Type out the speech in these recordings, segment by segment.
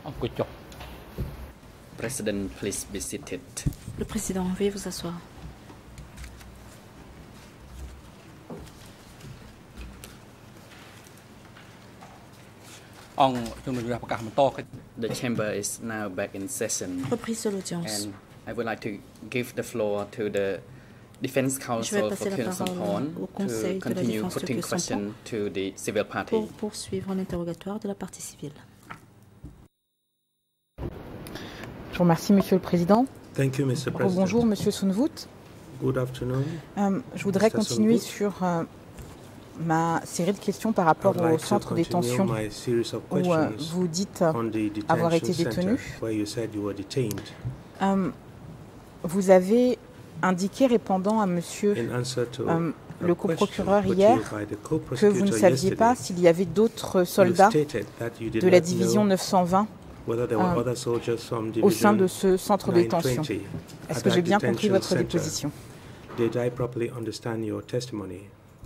President, please be seated. Le président, veuillez vous asseoir. The chamber is now back in session, Reprise de l'audience. and I would like to give the floor to the Defense Je vais Counsel for passer la Kyun parole Sampon au to Conseil de la continue défense de putting Kyun Sampon questions to the civil party. pour poursuivre l'interrogatoire de la partie civile. Je vous remercie, Monsieur le Président. Thank you, Mr. President. Bonjour, Monsieur Vuth. Good afternoon. Je voudrais Mr. continuer Vuth. sur ma série de questions par rapport I'd like au to centre de continue détention my series of où questions vous dites on the avoir été detention détenu. center where you said you were detained. Vous avez indiqué, répondant à Monsieur In answer to le a coprocureur question put hier, to you by the que vous co-prosecutor ne saviez pas yesterday, s'il y avait d'autres you soldats stated that you did de la not division know 920 whether there were other soldiers from au sein de division ce centre de détention. 920 Est-ce at que j'ai that bien compris detention votre center. déposition? Did I properly understand your testimony?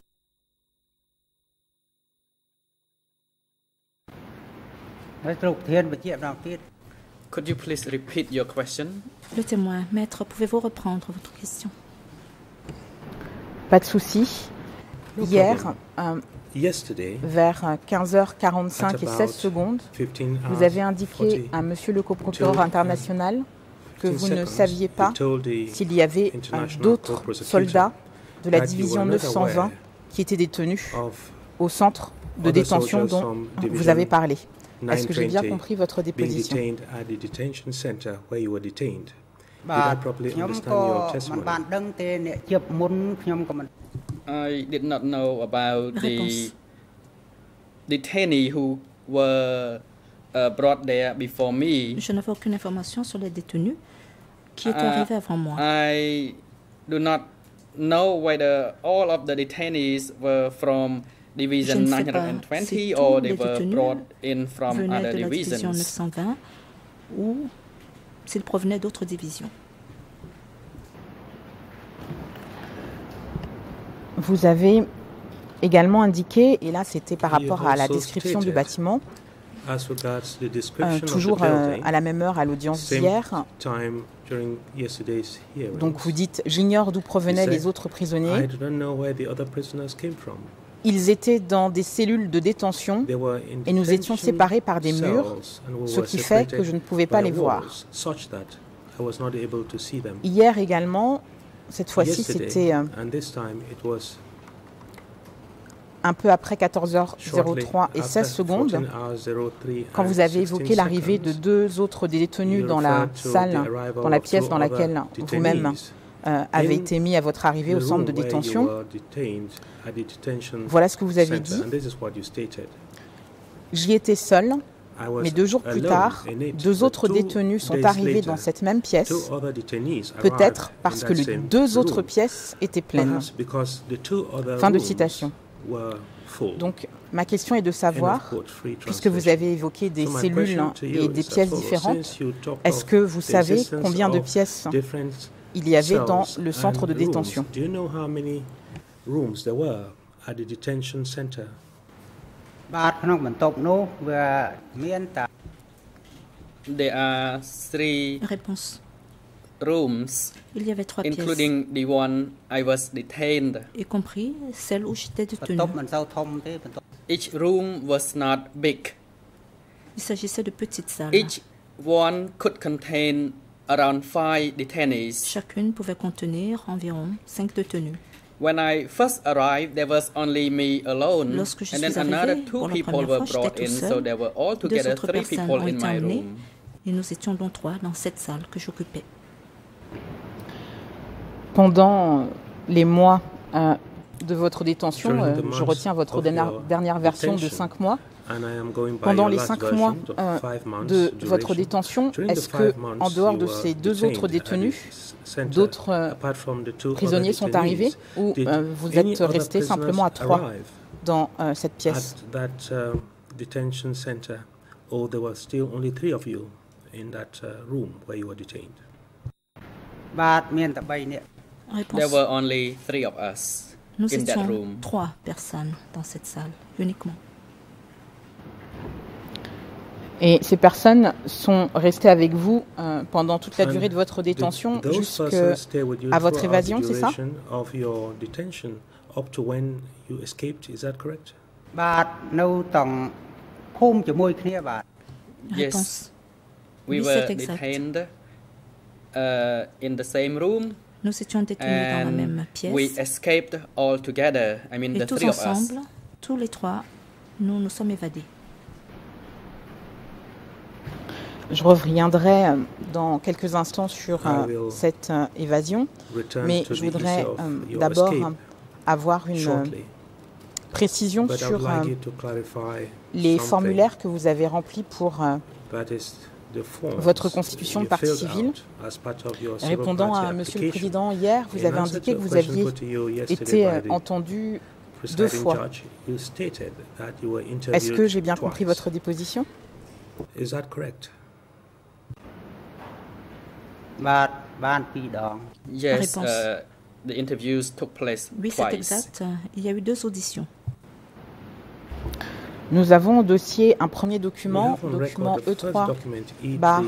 Could you please repeat your question? Le témoin, maître, pouvez-vous reprendre votre question? Pas de souci. No Hier, problem. Yesterday, vers 15h45 at et about 16 secondes, 15 vous hours avez indiqué 40 à Monsieur le coprocureur international que 15 vous ne seconds, saviez pas you told the s'il y avait international d'autres co-prosecutor soldats de la that you division were not 920 aware qui étaient détenus of au centre de other détention soldiers dont from vous division avez parlé. Est-ce que j'ai bien 920 compris votre being déposition? detained at the detention center where you were detained. Did I properly understand your testimony? I did not know about the Réponse. detainees who were brought there before me. Je n'avais aucune information sur les détenus qui étaient arrivés avant moi. I do not know whether all of the detainees were from Je Division ne sais pas 920 si or tous they les were détenus brought in from venaient other de la division divisions. 920 ou s'ils provenaient d'autres divisions. Vous avez également indiqué, et là c'était par You rapport à la also description du stated, bâtiment, As regards the description of the toujours building, à la même heure à l'audience same d'hier, time during yesterday's hearing, donc vous dites « J'ignore d'où provenaient You les said, autres I prisonniers. do not know where the other prisoners came from. Ils étaient dans des cellules de détention They were in et nous étions detention séparés par des murs, cells, and we ce were qui fait que separated je ne pouvais pas by les voir. walls, such that I was not able to see them. Hier également, cette fois-ci Yesterday, c'était and this time it was un peu après 14h03 shortly et after 16 secondes, 14:03 quand and vous avez 16 évoqué l'arrivée de seconds. deux autres détenus You dans la referred to salle, the arrival dans la of pièce two dans other laquelle detainees vous-même avez in été mis à votre arrivée the au centre de room where you détention. were detained at the detention Voilà ce que vous avez center, dit. and this is what you stated. J'y étais seule, I was mais 2 jours plus alone tard, in it, 2 but autres 2 détenus sont days arrivés later, dans cette même pièce, 2 other detainees peut-être arrived parce in que that les same 2 autres room. pièces étaient pleines. Perhaps because the 2 other Fin de rooms citation. were full. Donc, ma question est de End of savoir, quote, free puisque vous translation. avez évoqué des So my cellules question to you et des is as pièces follows. différentes, Since you talked est-ce of que vous the savez existence combien de of pièces different il y avait dans cells le centre and de rooms, détention? do you know how many rooms there were at the detention center? There are 3 Réponse. rooms, Il y avait 3 pièces, including the one I was detained. y compris celle où j'étais détenu. Each room was not big. Il s'agissait de petites salles. Each one could contain around 5 detainees. Chacune pouvait contenir environ 5 détenus. When I first arrived, there was only me alone, Lorsque je and suis then another arrivé, 2 pour la people première were fois, j'étais brought tout in, seul. so there were 2 altogether autres 3 personnes people ont in été my emmenées room. et nous étions donc 3 dans cette salle que j'occupais. Pendant les mois de votre détention, During the je months retiens votre of your dernière version de detention, 5 mois. And I am going by Pendant your les last 5 version mois of 5 months de duration. votre détention, During the est-ce 5 que, months en dehors you de were ces 2 detained autres at the détenus, center, d'autres apart from the 2 other prisonniers sont detainees, arrivés ou did vous any êtes other restés prisoners simplement à 3 arrive dans cette pièce? at that detention center, or there were still only 3 of you in that room where you were detained? Réponse. There were only 3 of us Nous in that étions room. 3 personnes dans cette salle, uniquement. Et ces personnes sont restées avec vous pendant toute la durée de votre détention jusqu'à votre évasion, c'est ça? Up to when you escaped, is that correct? បាទនៅតង់ភូមិជាមួយគ្នាបាទ Yes, we Oui, were c'est exact. detained in the same room. Nous étions détenus dans la même And pièce. we escaped all together. I mean, Et the tous three of us. ensemble, tous les trois, nous nous sommes évadés. Je reviendrai dans quelques instants sur cette évasion, mais je voudrais d'abord avoir une précision sur les formulaires que vous avez remplis pour votre constitution de partie civile. Répondant à Monsieur le Président hier, vous avez indiqué que vous aviez été entendu 2 fois. Est-ce que j'ai bien compris votre déposition? Is that correct? បាទបាន2ដង Yes, Réponse. the interviews took place Oui, c'est twice. exact. Il y a eu 2 auditions. Nous avons au dossier un premier document, document E3 barre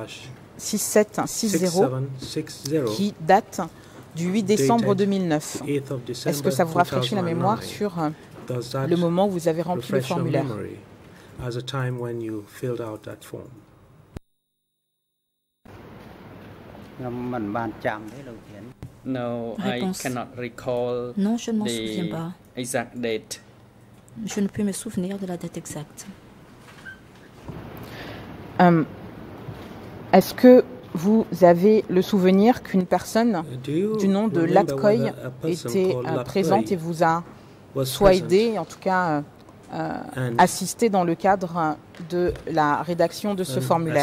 6760, qui date du 8 décembre 2009. Est-ce que ça vous rafraîchit la mémoire sur le moment où vous avez rempli le formulaire? As a time when you filled out that form. ខ្ញុំមិនបានចាំទេលោកធាន No, Réponse. I cannot recall Non, je ne m'en souviens the pas. exact date. Je ne peux me souvenir de la date exacte. Est-ce que vous avez le souvenir qu'une personne du nom de Latkoy était présente et vous a soit aidé, en tout cas assisté dans le cadre de la rédaction de ce formulaire?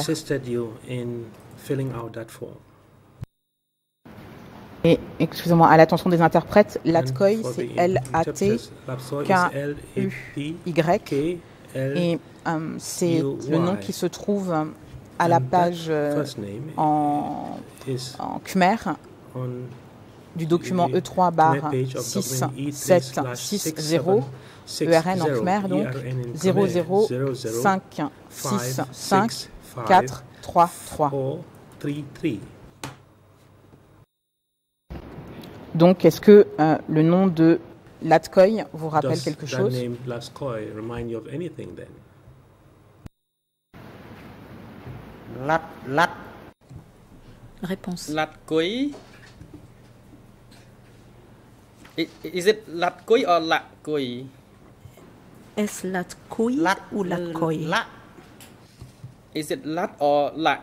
Et excusez-moi, à l'attention des interprètes, Latkoy, c'est L-A-T-K-U-Y, et c'est le nom qui se trouve à la page en Khmer du document E3 barre 6760, ERN en Khmer, donc 005654333. Donc, est-ce que le nom de Latkoy vous rappelle quelque chose? Lat Réponse. Latkoy. Is it Latkoy or Lakkoy? Est-ce Latkoy ឡាត់ ou Latkoy? ឡាក់ Is it Lat or Lak?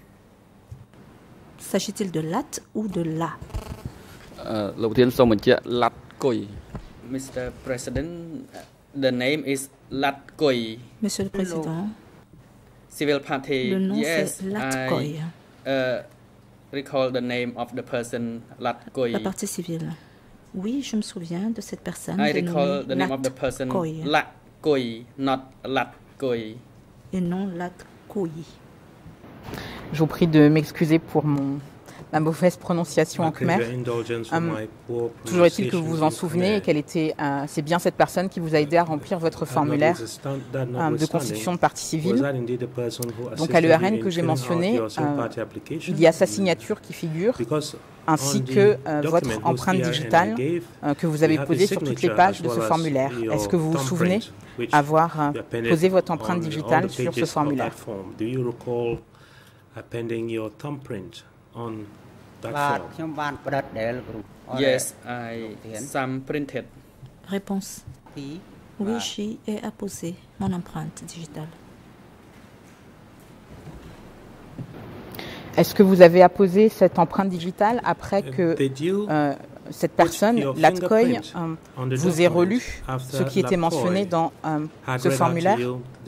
S'agit-il de Lat ou de La? លោកប្រធានសូមបញ្ជាក់ឡាត់គុយ Mr. President, the name is Latkoy. Monsieur le Président, Civil party. le nom Yes, c'est Latkoy. I recall the name of the person Latkoy. La partie civile. Oui, je me souviens de cette personne. I recall the name of the person Latkoy, not Latkoy. Et non Latkoy. Je vous prie de m'excuser pour ma mauvaise prononciation en khmer. Toujours est-il que vous vous en souvenez et qu'elle était, c'est bien cette personne qui vous a aidé à remplir votre formulaire de constitution de partie civile. Donc à l'ERN que j'ai mentionné, il y a sa signature qui figure, ainsi que votre empreinte digitale que vous avez posée sur toutes les pages de ce formulaire. Est-ce que vous vous souvenez avoir posé votre empreinte digitale sur ce formulaire? Appending your thumbprint on that បាទ form. ខ្ញុំបានផ្ដិតដែលលោកគ្រូ Yes, I some printed. Réponse. ទី Oui, j'y ai apposé mon empreinte digitale. Est-ce que vous avez apposé cette empreinte digitale après que cette personne, Latkoy, vous ait relu ce qui était mentionné dans ce formulaire?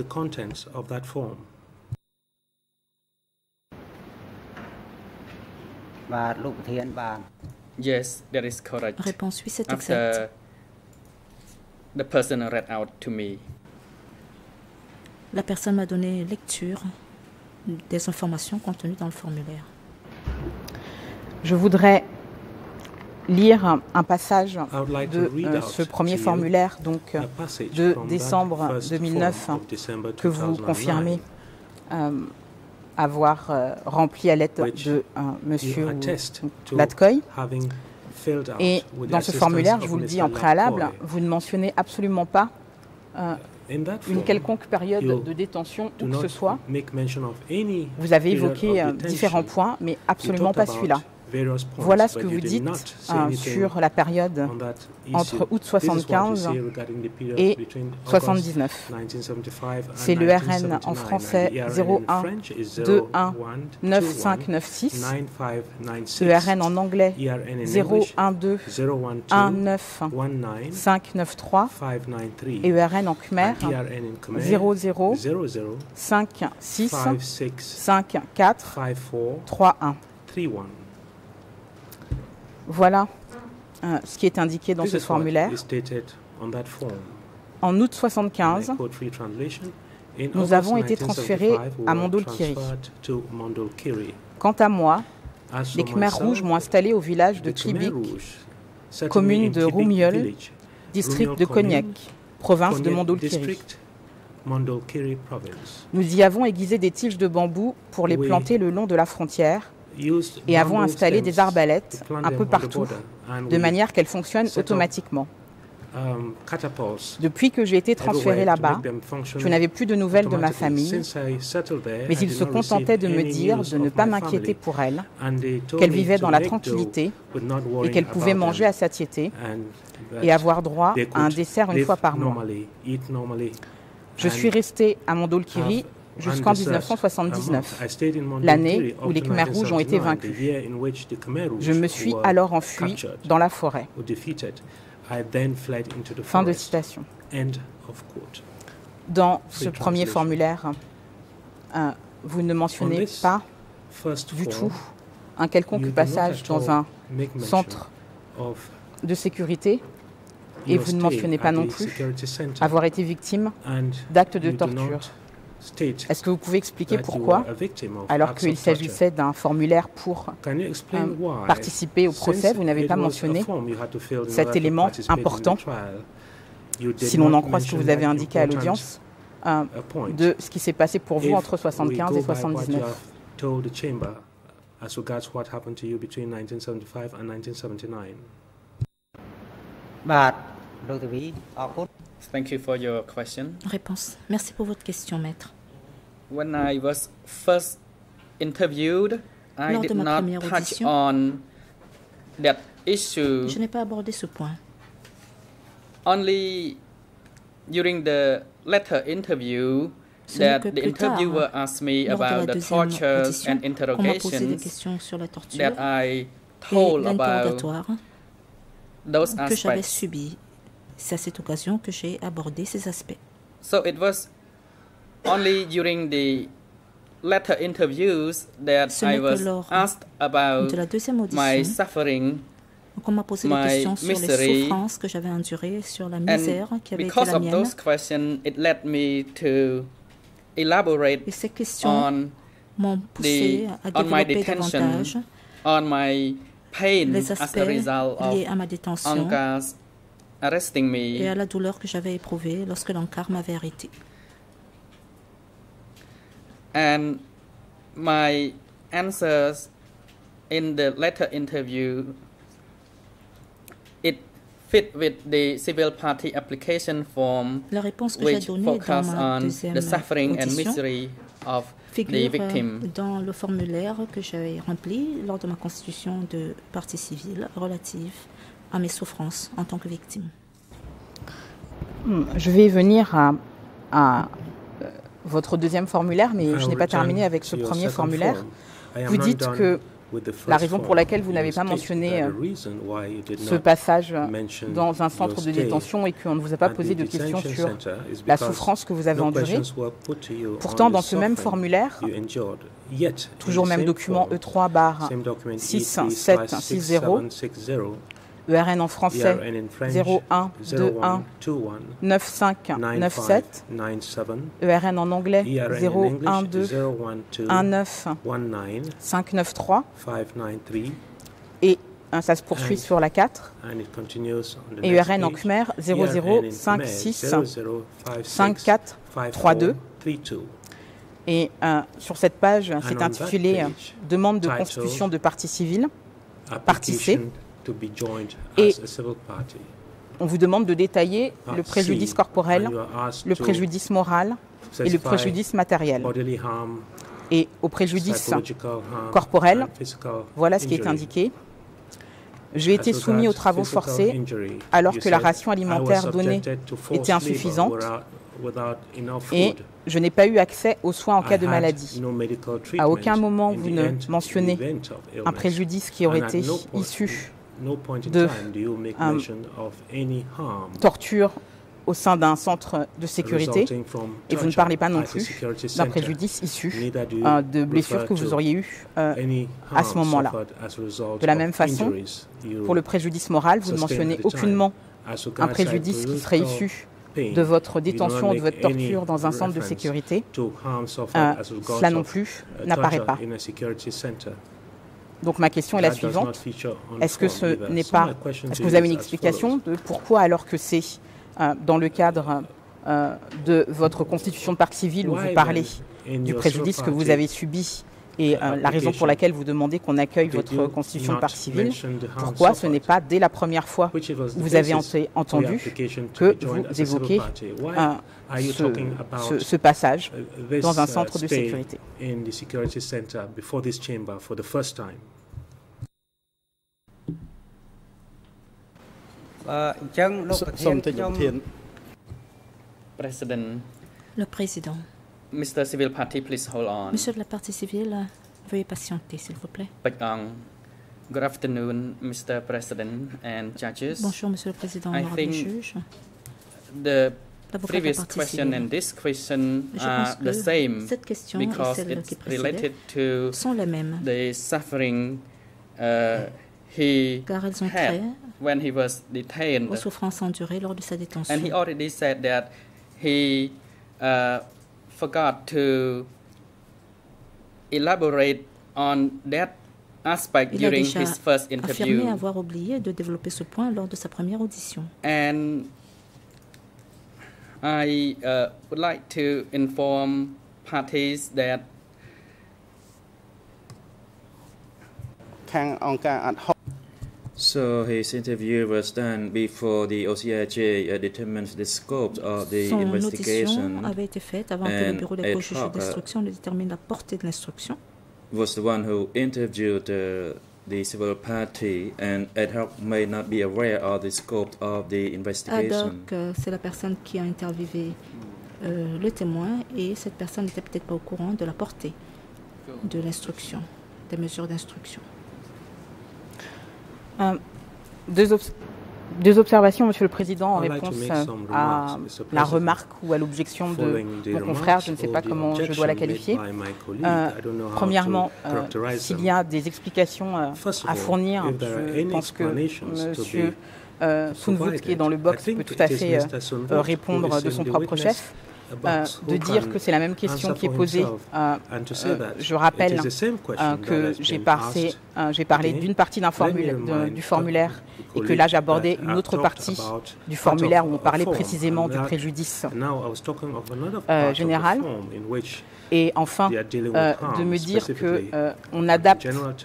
Yes, that is correct. Réponse oui, c'est exact. After the person read out to me. La personne m'a donné lecture des informations contenues dans le formulaire. Je voudrais lire un passage de ce premier formulaire, donc de décembre 2009, que vous confirmez avoir rempli à l'aide de monsieur Latkoy. Et dans ce formulaire, je vous le dis en préalable, vous ne mentionnez absolument pas une quelconque période de détention où que ce soit. Vous avez évoqué différents points, mais absolument pas celui-là. Voilà ce que vous dites sur la période entre août 75 et 79. C'est le RN en français 01 21 9596, le RN en anglais 012 19 593 et le RN en khmer 00 56 54 31. Voilà ce qui est indiqué dans ce formulaire. En août 75, nous avons été transférés à Mondulkiri. Quant à moi, les Khmers rouges m'ont installé au village de Klibik, commune de Rumyeol, district de Konyak, province de Mondulkiri. Nous y avons aiguisé des tiges de bambou pour les planter le long de la frontière et avons installé des arbalètes un peu partout, de manière qu'elles fonctionnent automatiquement. Depuis que j'ai été transféré là-bas, je n'avais plus de nouvelles de ma famille, mais ils se contentaient de me dire de ne pas m'inquiéter pour elle, qu'elle vivait dans la tranquillité et qu'elle pouvait manger à satiété et avoir droit à un dessert une fois par mois. Je suis resté à Mondulkiri jusqu'en 1979, l'année où les Khmers rouges ont été vaincus. Je me suis alors enfui dans la forêt. Fin de citation. Dans ce premier formulaire, vous ne mentionnez pas du tout un quelconque passage dans un centre de sécurité et vous ne mentionnez pas non plus avoir été victime d'actes de torture. Est-ce que vous pouvez expliquer pourquoi, alors qu'il s'agissait d'un formulaire pour participer au procès, vous n'avez pas mentionné cet élément important, si l'on en croit ce que vous avez indiqué à l'audience, de ce qui s'est passé pour vous entre 1975 et 1979? Thank you for your question. Réponse. Merci pour votre question, maître. When I was first interviewed, I Lors de did ma not première touch audition, on that issue. je n'ai pas abordé ce point. Only during the later interview Ce n'est that que the plus tard, interviewer asked me lors de la about the deuxième tortures audition, and qu'on m'a posé des interrogations questions sur la torture that I et told about l'interrogatoire those que j'avais aspects. subi. C'est à cette occasion que j'ai abordé ces aspects. So it was only during the later interviews that Ce I n'est que was lors asked about de la deuxième my audition suffering, qu'on m'a posé des my questions sur les misery, souffrances que j'avais endurées, sur la misère qui avait été because la of mienne. those questions, it led me to elaborate Et ces questions on m'ont poussé à on my développer davantage detention, on my pain les as aspects a result of liés à ma détention Ankar's arresting et à me, la douleur que j'avais éprouvée lorsque l'Ankar m'avait arrêté. and my answers in the later interview, it fit with the civil party application form, La réponse que j'ai which donnée dans focus ma on deuxième the suffering and audition misery of the figure victim. dans le formulaire que j'ai rempli lors de ma constitution de partie civile relative à mes souffrances en tant que victime. Je vais venir à votre deuxième formulaire, mais je n'ai pas terminé avec ce premier formulaire. Vous dites que la raison pour laquelle vous n'avez pas mentionné ce passage dans un centre de détention et qu'on ne vous a pas posé de questions sur la souffrance que vous avez endurée. Pourtant, dans ce même formulaire, toujours même document E3/67760, ERN en français 01 21 9597, ERN en anglais 012 19 593 et ça se poursuit sur la 4 et ERN en khmer 00 56 54 32. Et sur cette page, c'est intitulé « Demande de constitution de partie civile », partie C. Et on vous demande de détailler le préjudice corporel, le préjudice moral et le préjudice matériel. Et au préjudice corporel, voilà ce qui est indiqué. J'ai été soumis aux travaux forcés alors que la ration alimentaire donnée était insuffisante et je n'ai pas eu accès aux soins en cas de maladie. À aucun moment vous ne mentionnez un préjudice qui aurait été issu de torture au sein d'un centre de sécurité et vous ne parlez pas non plus d'un préjudice issu de blessures que vous auriez eues à ce moment-là. De la même façon, pour le préjudice moral, vous ne mentionnez aucunement un préjudice qui serait issu de votre détention ou de votre torture dans un centre de sécurité. Cela non plus n'apparaît pas. Donc ma question est la suivante. Est-ce que est-ce que vous avez une explication de pourquoi, alors que c'est dans le cadre de votre constitution de partie civile où vous parlez du préjudice que vous avez subi et la raison pour laquelle vous demandez qu'on accueille votre constitution de partie civile, pourquoi ce n'est pas dès la première fois où vous avez entendu que vous évoquez ce passage dans un centre de sécurité? Le président. Mr. Civil Party, please hold on. Monsieur de la partie civile, veuillez patienter, s'il vous plaît. Good afternoon, Mr. President and judges. Bonjour, Monsieur le Président, honorable juge. The previous question and this question are the same because it's related to the suffering he had when he was detained. Aux souffrances endurées lors de sa détention. And he already said that he forgot to elaborate on that aspect during his first interview. Il a affirmé avoir oublié de développer ce point lors de sa première audition. And I would like to inform parties that So his interview was done before the OCIJ determines the scope of the investigation. Son audition avait été faite avant que le bureau de la juge d'instruction ne détermine la portée de l'instruction. Was the one who interviewed the civil party, and ad hoc may not be aware of the scope of the investigation. Ad hoc, c'est la personne qui a interviewé le témoin et cette personne n'était peut-être pas au courant de la portée de l'instruction, des mesures d'instruction. Deux observations, Monsieur le Président, en réponse à la remarque ou à l'objection de mon confrère. Je ne sais pas comment je dois la qualifier. Premièrement, s'il y a des explications à fournir, je pense que Monsieur Vuth, qui est dans le box, peut tout à fait répondre de son propre chef. De dire que c'est la même question qui est posée. Je rappelle que j'ai parlé d'une partie du formulaire et que là j'abordais une autre partie du formulaire où on parlait précisément du préjudice général. Et enfin, de me dire qu'on adapte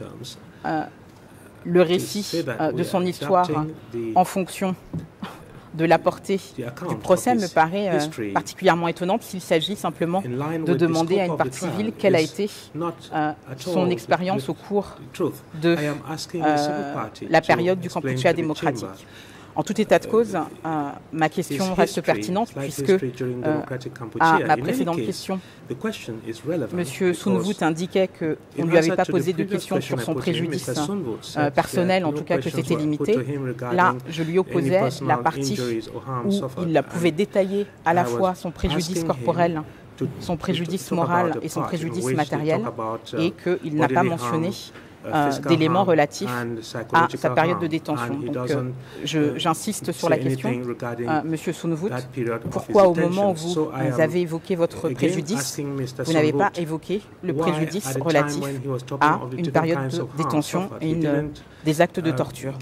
le récit de son histoire en fonction de la portée du procès me paraît particulièrement étonnante s'il s'agit simplement de demander à une partie civile quelle a été son expérience au cours de la période du Kampuchea démocratique. En tout état de cause, ma question reste pertinente puisque à ma précédente question, M. Vuth indiquait qu'on ne lui avait pas posé de questions sur son préjudice personnel, en tout cas que c'était limité. Là, je lui opposais la partie où il pouvait détailler à la fois son préjudice corporel, son préjudice moral et son préjudice matériel, et qu'il n'a pas mentionné d'éléments relatifs à sa période de détention. Donc, j'insiste sur la question, Monsieur Vuth, pourquoi au moment où vous avez évoqué votre préjudice, vous n'avez pas évoqué le préjudice relatif à une période de détention et des actes de torture?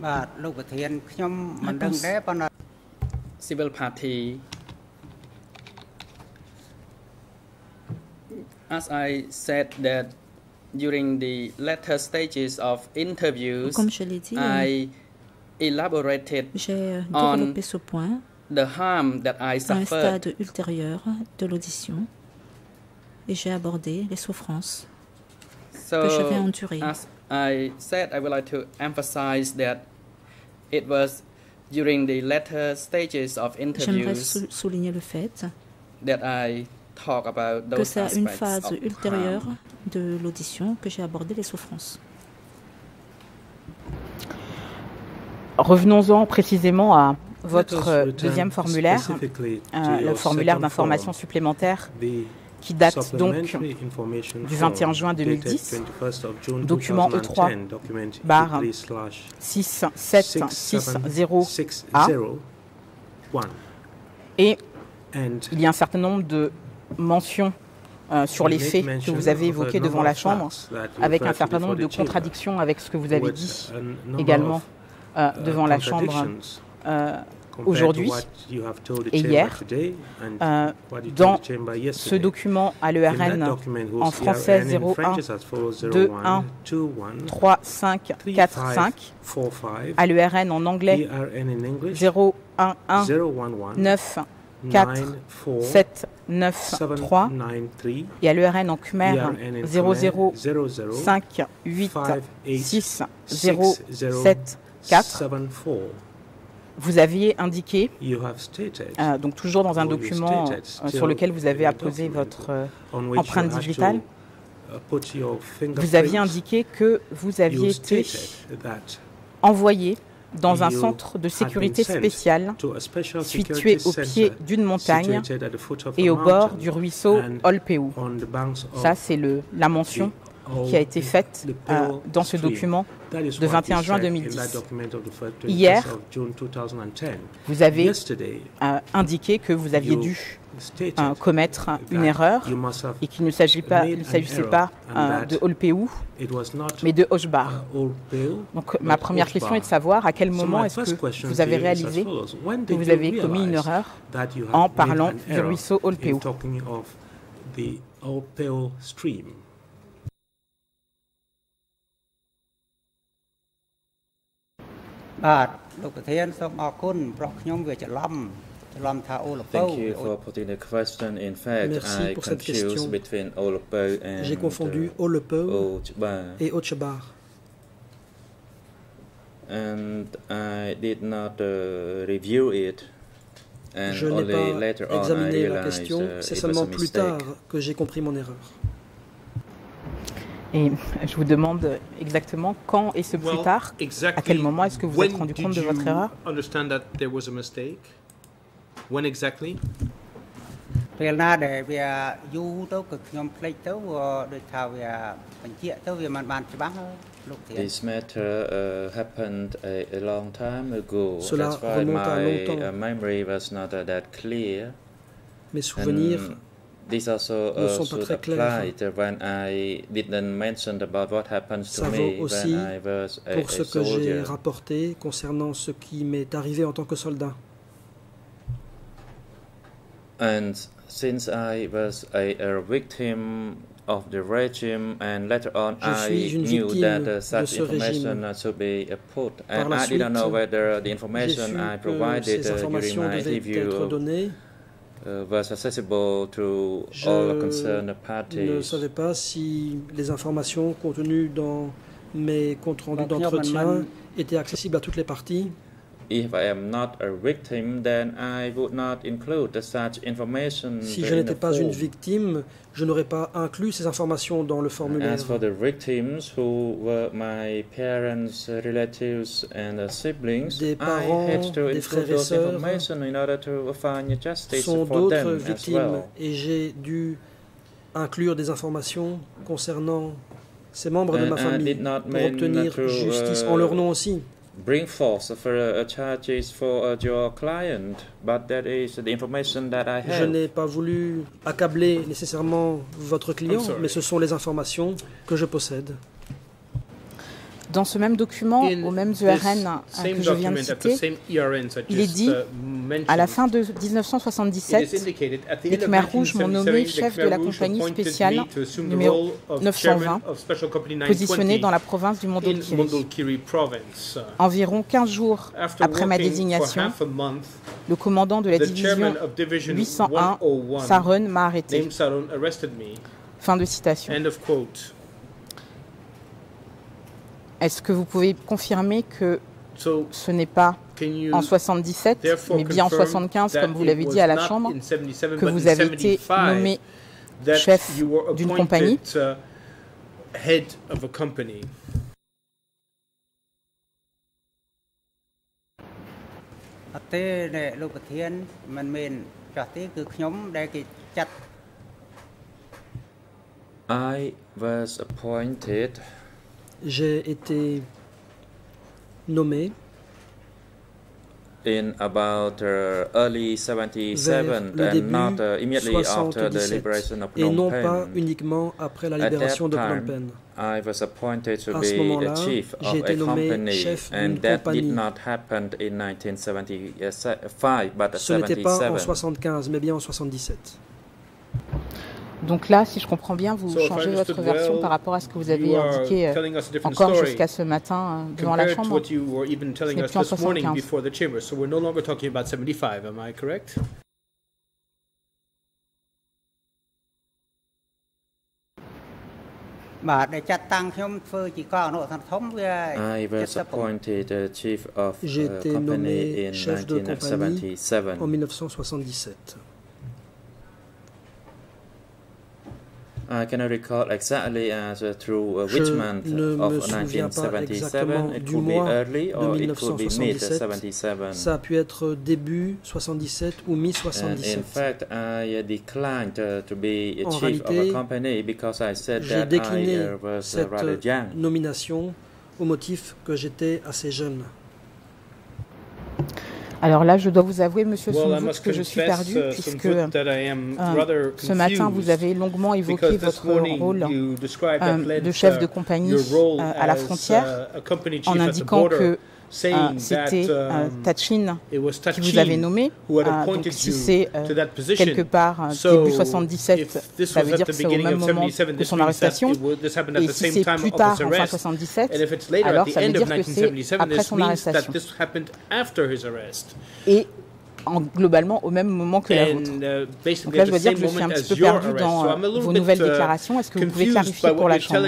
Civil party. As I said that during the later stages of interviews, I elaborated on the harm that I suffered. À un stade ultérieur de l'audition, et j'ai abordé les souffrances que j'avais endurées. As I said, I would like to emphasize that it was during the later stages of interviews souligner le fait that I talk about those que c'est une aspects phase of ultérieure harm. de l'audition que j'ai abordé les souffrances. Revenons-en précisément à votre deuxième formulaire, le formulaire d'information supplémentaire qui date donc du 21 juin 2010, document E3/6760A. Et il y a un certain nombre de mentions sur les faits que vous avez évoqués devant la Chambre, avec un certain nombre de contradictions avec ce que vous avez dit également devant la Chambre aujourd'hui et hier. Dans ce document à l'ERN en français 01213545, à l'ERN en anglais 011947993 et à l'ERN en khmer 005860774. Vous aviez indiqué, donc toujours dans un document sur lequel vous avez apposé votre empreinte digitale, vous aviez indiqué que vous aviez été envoyé dans un centre de sécurité spécial situé au pied d'une montagne et au bord du ruisseau Olpeu. Ça, c'est la mention qui a été faite dans ce document de 21 juin 2010. Hier, vous avez indiqué que vous aviez dû commettre une erreur et qu'il ne s'agissait pas de Olpeu, mais de Oshbar. Donc ma première question est de savoir à quel moment est-ce que vous avez réalisé que vous avez commis une erreur en parlant du ruisseau Olpeu. Thank you for putting the question. In fact, Merci I pour cette question. confused between Olpeu and J'ai confondu Olpeu Ochbar. et Ochbar. And I did not review it. And Je n'ai only pas later on I examiné la realized question, c'est it was seulement a plus mistake. tard que j'ai compris mon erreur. Et je vous demande exactement quand et ce plus tard, à quel moment est-ce que vous vous êtes rendu compte de votre erreur? Understand that there was a mistake? When exactly? This matter happened a long time ago. Cela That's why remonte à my longtemps. memory was not that clear. Mes souvenirs This also ne sont pas should très clairs. apply when I didn't mention about what happens to Ça vaut me aussi when I was a pour ce que j'ai soldier. rapporté concernant ce qui m'est arrivé en tant que soldat. And since I was a victim of the regime, and later on Je suis I une knew victime that de such ce régime. information should be put, Par and la I didn't know suite, whether the J'ai information su I que provided ces during informations my devaient interview être données. Was accessible to Je all concerned ne parties. savais pas si les informations contenues dans mes comptes rendus d'entretien étaient accessibles à toutes les parties. If I am not a victim, then I would not include such information. Si je n'étais pas une victime, je n'aurais pas inclus ces informations dans le formulaire. As for the victims who were my parents, relatives, and siblings, Des parents, I had to des include frères et those sœurs information in order to find justice sont for d'autres them as victimes well. et j'ai dû inclure des informations concernant ces membres de ma And I famille did not pour mean obtenir to, justice en leur nom aussi. Bring false for charges for your client, but that is the information that I Je have. n'ai pas voulu accabler nécessairement votre client, mais ce sont les informations que je possède. Dans ce même document, au même ERN que je viens de citer, il est dit, à la fin de 1977, les Khmers rouges m'ont nommé chef de la compagnie spéciale numéro 920, positionnée dans la province du Mondulkiri. Environ 15 jours après ma désignation, le commandant de la division 801, Sarun, m'a arrêté. Fin de citation. Est-ce que vous pouvez confirmer que ce n'est pas en 77, mais bien en 75, comme vous l'avez dit à la Chambre, que vous avez été nommé chef d'une compagnie? I was appointed. J'ai été nommé in about early 77 and not immediately after the liberation of Phnom Penh. Et non pas uniquement après la libération de Phnom Penh. I was appointed to be the chief of a company, and that did not happen in 1975, but 77. Ce n'était pas en 75, mais bien en 77. Donc là, si je comprends bien, vous changez votre version par rapport à ce que vous avez indiqué encore jusqu'à ce matin devant la Chambre. Ce n'est plus en 75. J'ai été nommé chef de compagnie en 1977. I cannot recall exactly as through which month of 1977. It could be early or it could be mid-77. Ça a pu être début 77 ou mi-77. In fact, I declined to be a chief of a company because I said that I was rather young. Cette nomination au motif que j'étais assez jeune. Alors là, je dois vous avouer, Monsieur Sun Vuth, que je suis perdu, puisque ce matin, vous avez longuement évoqué votre rôle de chef de compagnie à la frontière, en indiquant que c'était Tachin qui vous avait nommé. Donc si c'est quelque part début 77, ça veut dire que c'est au même moment que son arrestation. Et si c'est plus tard, en fin 77, alors ça veut dire que c'est après son arrestation. Et globalement au même moment que la vôtre. Donc là, je dois dire que je suis un petit peu perdu dans vos nouvelles déclarations. Est-ce que vous pouvez clarifier pour la Chambre?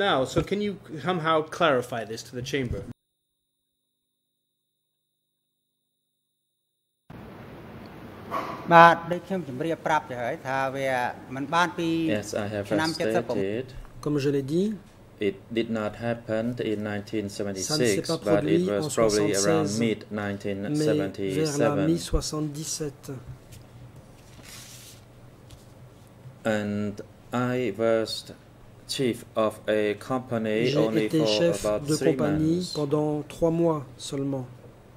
Yes, I have stated. Comme je l'ai dit, it did not happen in 1976, but it was probably around mid-1977. And I was chief of a company only for about 3 months. Pendant 3 mois seulement.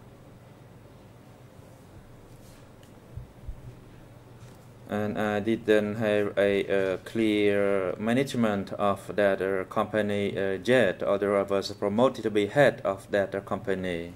And I didn't have a clear management of that company yet, although I was promoted to be head of that company.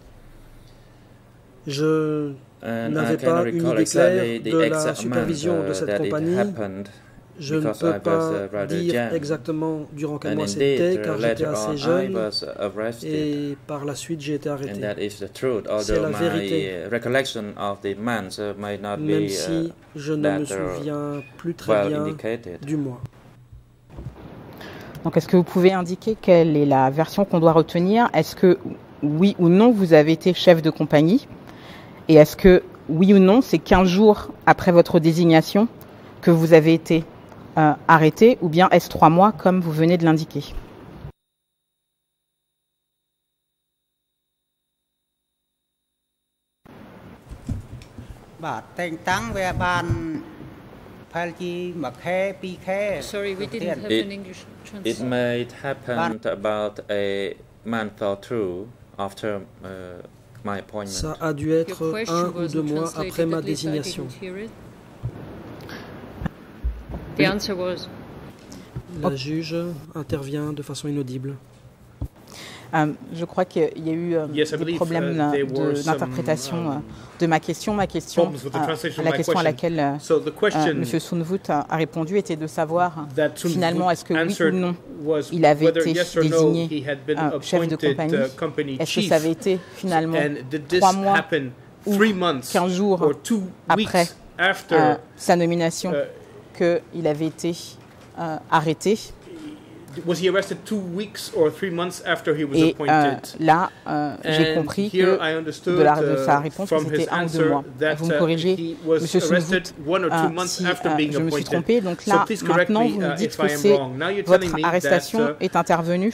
Je n'avais pas une idée claire de la supervision de cette compagnie. Je ne peux pas dire exactement durant quel mois c'était, car j'étais assez jeune et par la suite j'ai été arrêté. C'est la vérité. Même si je ne me souviens plus très bien du mois. Donc est-ce que vous pouvez indiquer quelle est la version qu'on doit retenir? Est-ce que oui ou non vous avez été chef de compagnie? Et est-ce que oui ou non c'est 15 jours après votre désignation que vous avez été arrêté, ou bien est-ce 3 mois comme vous venez de l'indiquer? Sorry, we didn't have an English translation. It may happen about a month or two after my appointment. Ça a dû être 1 ou 2 mois après ma désignation. The answer was... La juge intervient de façon inaudible. Je crois qu'il y a eu des problèmes d'interprétation de ma question. La question à laquelle M. Vuth a répondu était de savoir finalement est-ce que oui ou non il avait été désigné chef de compagnie. Est-ce que ça avait été finalement 3 mois ou 15 jours après sa nomination qu'il avait été arrêté. Was he arrested 2 weeks or 3 months after he was appointed? Là, j'ai compris que de sa réponse, c'était 1 ou 2 mois. Vous me corrigez, M. Vuth, si je me suis trompé. Donc là, maintenant, vous me dites que votre arrestation est intervenue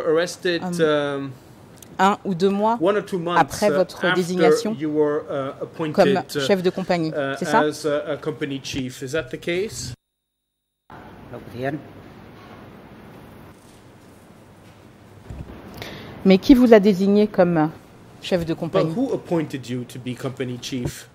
1 ou 2 mois après votre désignation comme chef de compagnie. C'est ça? Mais qui vous a désigné comme chef de compagnie? Who appointed you to be company chief?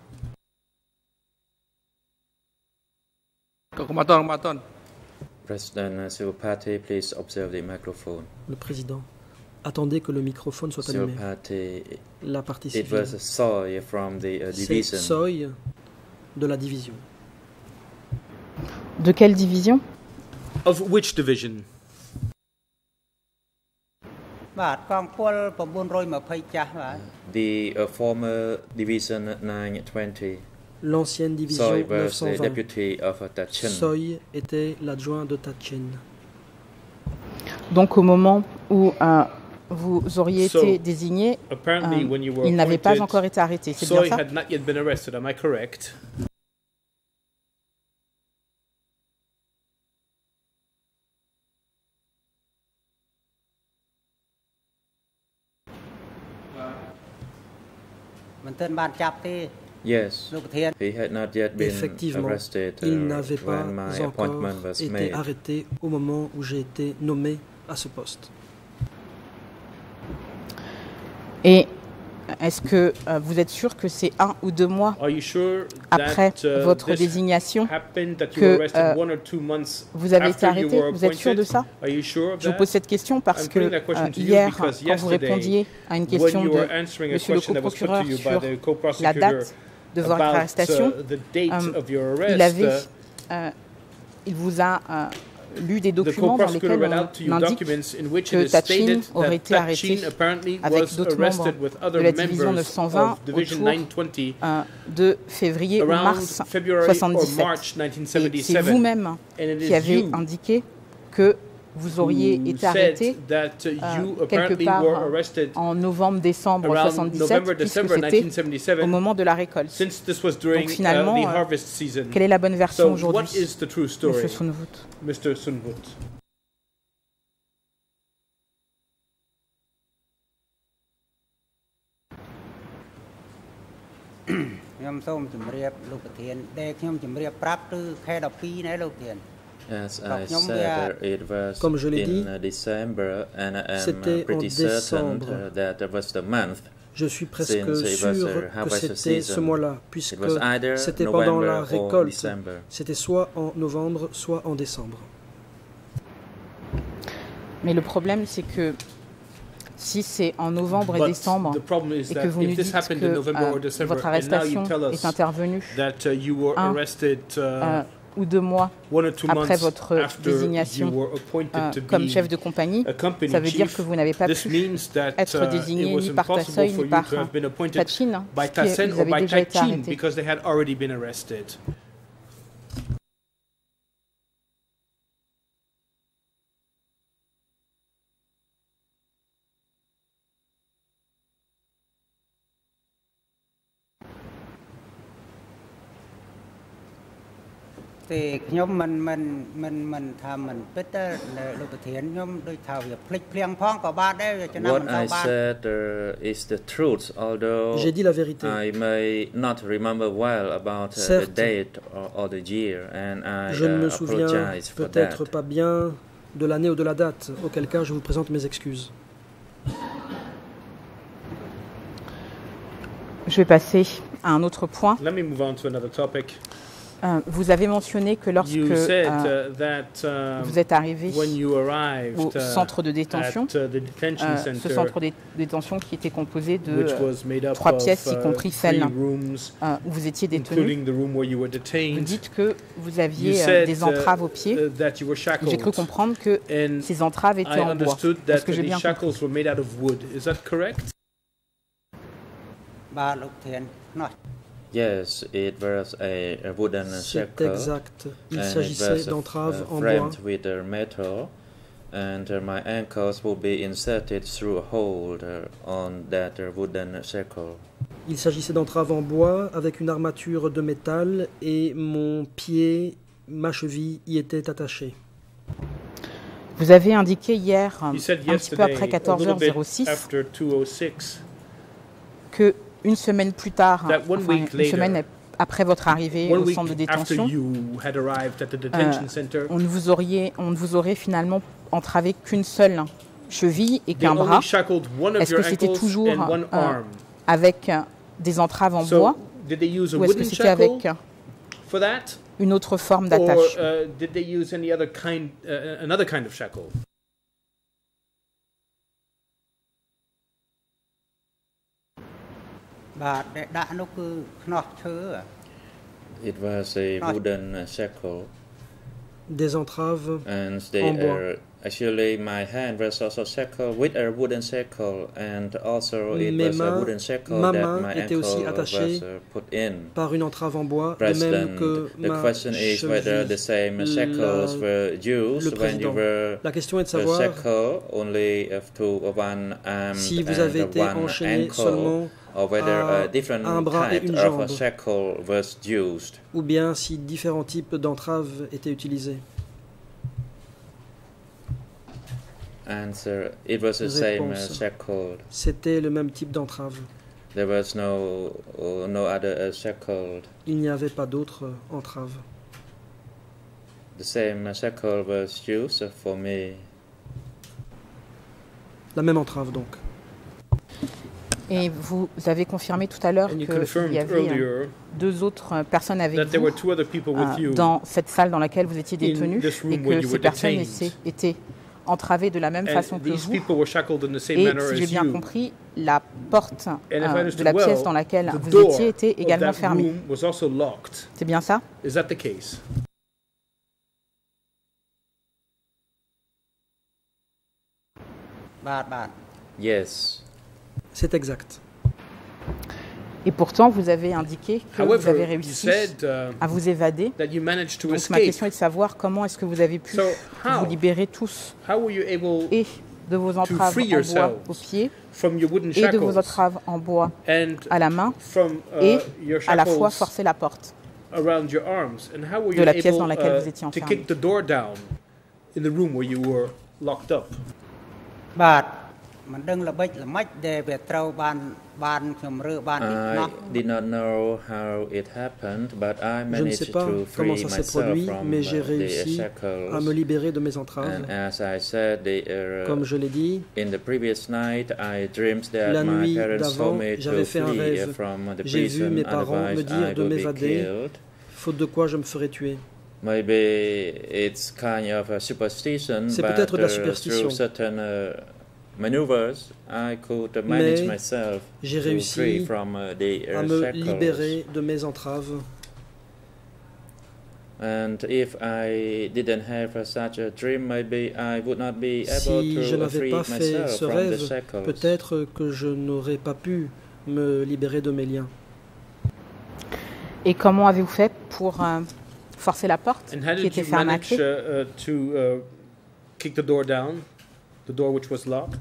President Silpate, please observe the microphone. Le président, attendez que le microphone soit allumé. La partie civile. It was Soy from the division. C'est Soy de la division. De quelle division? Of which division? The former division 920. L'ancienne division Soy was 920. the deputy of Tachin. Soy était l'adjoint de Tachin. Donc au moment où vous auriez été désigné, il n'avait pas encore été arrêté. C'est bien ça? Soy had not yet been arrested. Am I correct? Yes, he had not yet been arrested il n'avait pas when my encore appointment was été made. arrêté au moment où j'ai été nommé à ce poste. Et est-ce que vous êtes sûr que c'est 1 ou 2 mois après votre désignation que vous avez été arrêté? Vous êtes sûr de ça? Je vous pose cette question parce que hier, quand vous répondiez à une question de Monsieur le co-procureur sur la date de votre arrestation, il vous a lu des documents dans lesquels on indique que Tachin aurait été arrêté avec d'autres membres de la division 920 autour de février ou mars 1977. Et c'est vous-même qui avez indiqué que vous auriez été arrêté quelque part en novembre-décembre 1977, puisque c'était au moment de la récolte. Donc finalement, quelle est la bonne version aujourd'hui, Mr. Vuth? As I said, it was Comme je l'ai dit, in December, and I am c'était en pretty certain décembre. that was the month. Je suis presque sûr que harvest c'était season. ce mois-là, puisque It was either c'était pendant la November or récolte. December. C'était soit en novembre, soit en décembre. Mais le problème, c'est que si c'est en novembre et décembre et que vous nous dites que votre arrestation est intervenue 1 ou 2 mois après votre désignation comme chef de compagnie, ça veut dire que vous n'avez pas pu être désigné ni par Soy ni par Tachin, puisque vous avez déjà été arrêté. What I said is the truth, although J'ai dit la vérité. I may not remember well about the date or the year, and I je ne me souviens apologize for peut-être that. pas bien de l'année ou de la date, auquel cas je vous présente mes excuses. Je vais passer à un autre point. Let me move on to another topic. Vous avez mentionné que lorsque vous êtes arrivé au centre de détention, ce centre de détention qui était composé de 3 pièces, y compris celle où vous étiez détenu, vous dites que vous aviez des entraves aux pieds. J'ai cru comprendre que ces entraves étaient en bois. Est-ce que j'ai bien compris? Yes, it was a wooden C'est exact. Il s'agissait d'entraves en bois. With a metal, and my ankles would be inserted through a hole on that wooden circle. Il s'agissait d'entraves en bois avec une armature de métal et mon pied, ma cheville y était attachée. Vous avez indiqué hier, un petit peu après 14h06, que une semaine plus tard, une semaine après votre arrivée au centre de détention, on ne vous aurait finalement entravé qu'une seule cheville et qu'un bras. Est-ce que c'était toujours avec des entraves en bois ou est-ce que c'était avec une autre forme d'attache? It was a wooden shackle. Des entraves en bois. Actually, my hand was also shackled with a wooden shackle, and also it was a wooden shackle that my ankle was put in. Par une entrave en bois, de même que the question is whether the same shackles were used when you were shackled only to one arm si vous avez été enchaîné seulement or whether a different type of a shackle was used. Ou bien si différents types d'entraves étaient utilisés. Answer: It was the same shackle. C'était le même type d'entrave. There was no other shackle. Il n'y avait pas d'autre entrave. The same shackle was used for me. La même entrave donc. Et vous avez confirmé tout à l'heure qu'il y avait 2 autres personnes avec vous dans cette salle dans laquelle vous étiez détenu et que ces personnes étaient entravées de la même façon que vous. Et si j'ai bien compris, la porte de la pièce dans laquelle vous étiez était également fermée. C'est bien ça? Yes. C'est exact. Et pourtant, vous avez indiqué que vous avez réussi à vous évader. Donc ma question est de savoir comment est-ce que vous avez pu vous libérer tous et de vos entraves en bois aux pieds et de vos entraves en bois à la main et à la fois forcer la porte de la pièce dans laquelle vous étiez enfermé. I did not know how it happened, but I managed to free myself from the shackles. À me libérer de mes entraves. And as I said, comme je l'ai dit, in the previous night, I dreamed that my parents told me to flee from the prison, otherwise I would be killed. Faute de quoi je me ferais tuer. Maybe it's kind of a superstition, c'est peut-être de la superstition. Through certain maneuvers, I could manage myself j'ai réussi à me libérer de mes entraves. And if I didn't have such a dream, maybe I would not be able to free myself from the shackles. Peut-être que je n'aurais pas pu me libérer de mes liens. Et comment avez-vous fait pour forcer la porte qui était fermée à clé? Kick the door down, the door which was locked.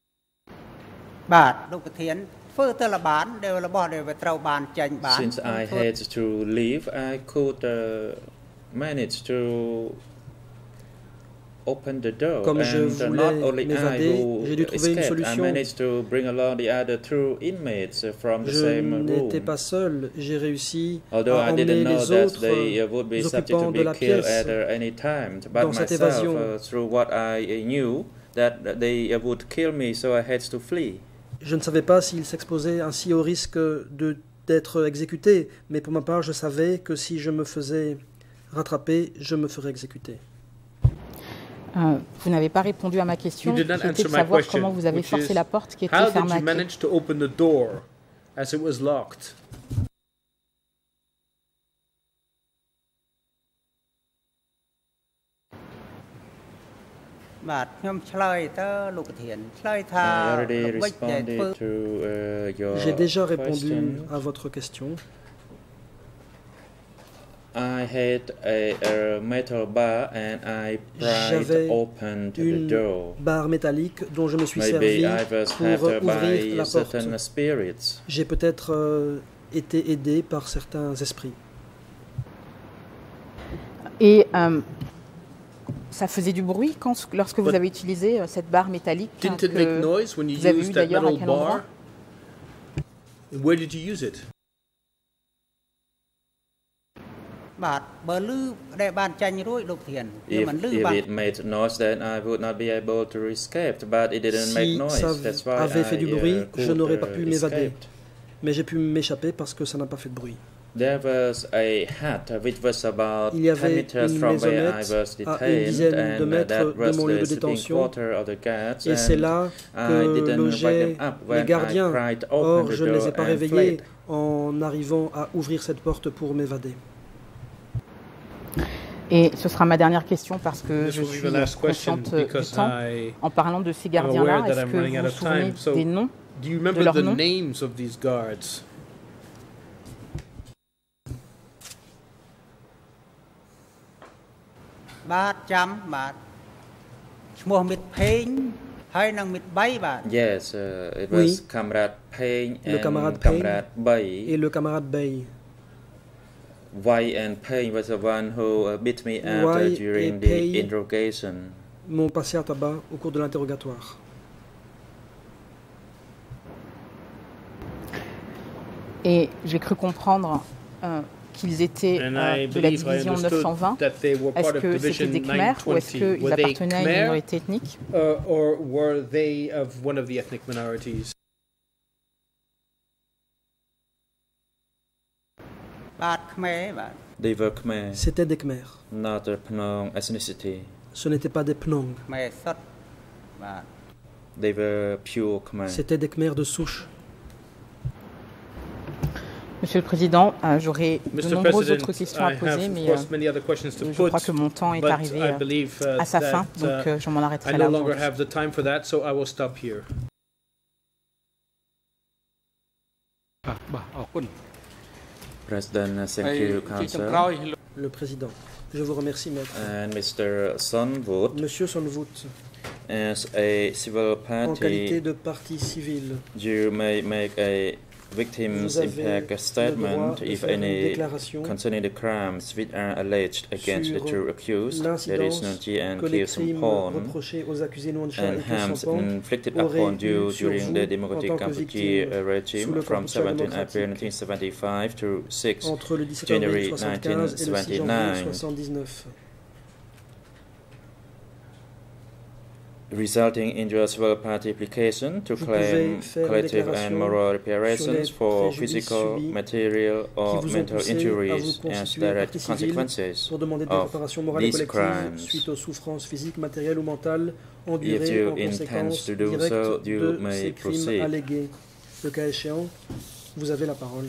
Since I had to leave, I could manage to open the door. Comme je voulais m'évader, j'ai dû trouver une solution. I managed to bring along the other 2 inmates from the same room. Je n'étais pas seul, j'ai réussi à Although I emmener didn't know les that autres they would be subject occupants to de be la killed pièce at any time, but dans cette myself, évasion. through what I knew, that they would kill me, so I had to flee. Je ne savais pas s'ils s'exposaient ainsi au risque de d'être exécuté, mais pour ma part, je savais que si je me faisais rattraper, je me ferais exécuter. Vous n'avez pas répondu à ma question, qui était de savoir comment vous avez forcé la porte qui était fermée à clé. J'ai déjà répondu à votre question. J'avais une barre métallique dont je me suis servi pour ouvrir la porte. J'ai peut-être été aidé par certains esprits. Et ça faisait du bruit lorsque vous avez utilisé cette barre métallique que vous avez eu d'ailleurs à quel endroit? Where did you use it? If it made noise, then I would not be able to escape. But it didn't make noise. Si ça avait fait du bruit, je n'aurais pas pu m'évader. Mais j'ai pu m'échapper parce que ça n'a pas fait de bruit. There was a hut which was about Il y avait 10 meters une from where I maisonnette was à une dizaine detained, de mètres de mon lieu de détention, et c'est là que logeaient les gardiens. Or, je ne les ai pas réveillés en arrivant à ouvrir cette porte pour m'évader. Et ce sera ma dernière question parce que je suis consciente du temps. En parlant de ces gardiens-là, est-ce que vous vous souvenez des noms de leurs noms? Yes, it was Camarade Payne le camarade Payne et le camarade Bay. White and Payne was the one who beat me up during the interrogation. M'ont passé à tabac au cours de l'interrogatoire. Et j'ai cru comprendre qu'ils étaient de la division 920. Est-ce que c'était des Khmers ou est-ce qu'ils appartenaient à une minorité ethnique? Or were they of one of the ethnic minorities? They were Khmer. C'était des Khmers. Not a Phnom ethnicity. Ce n'était pas des Phnom. They were pure Khmer. C'était des Khmers de souche. Monsieur le Président, j'aurais de nombreuses autres questions à poser, mais je crois que mon temps est arrivé à sa fin, donc je m'en arrêterai là. President, thank you, Council. Le Président, je vous remercie, Maître. And Mr. Son Vuth, Monsieur Son Vuth, as a civil party, en qualité de parti civil, you may make a victim's impact statement, if any, concerning the crimes which are alleged against the two accused, that is Nunchi and Kiew Sampon, and harms inflicted upon you during the Democratic Cambodia regime from 17 April 1975 to 6 January 1979. Resulting in your civil party application to claim collective and moral reparations for physical, material, or mental injuries as direct consequences of these crimes. If you intend to do so, you may proceed. Le cas échéant, vous avez la parole.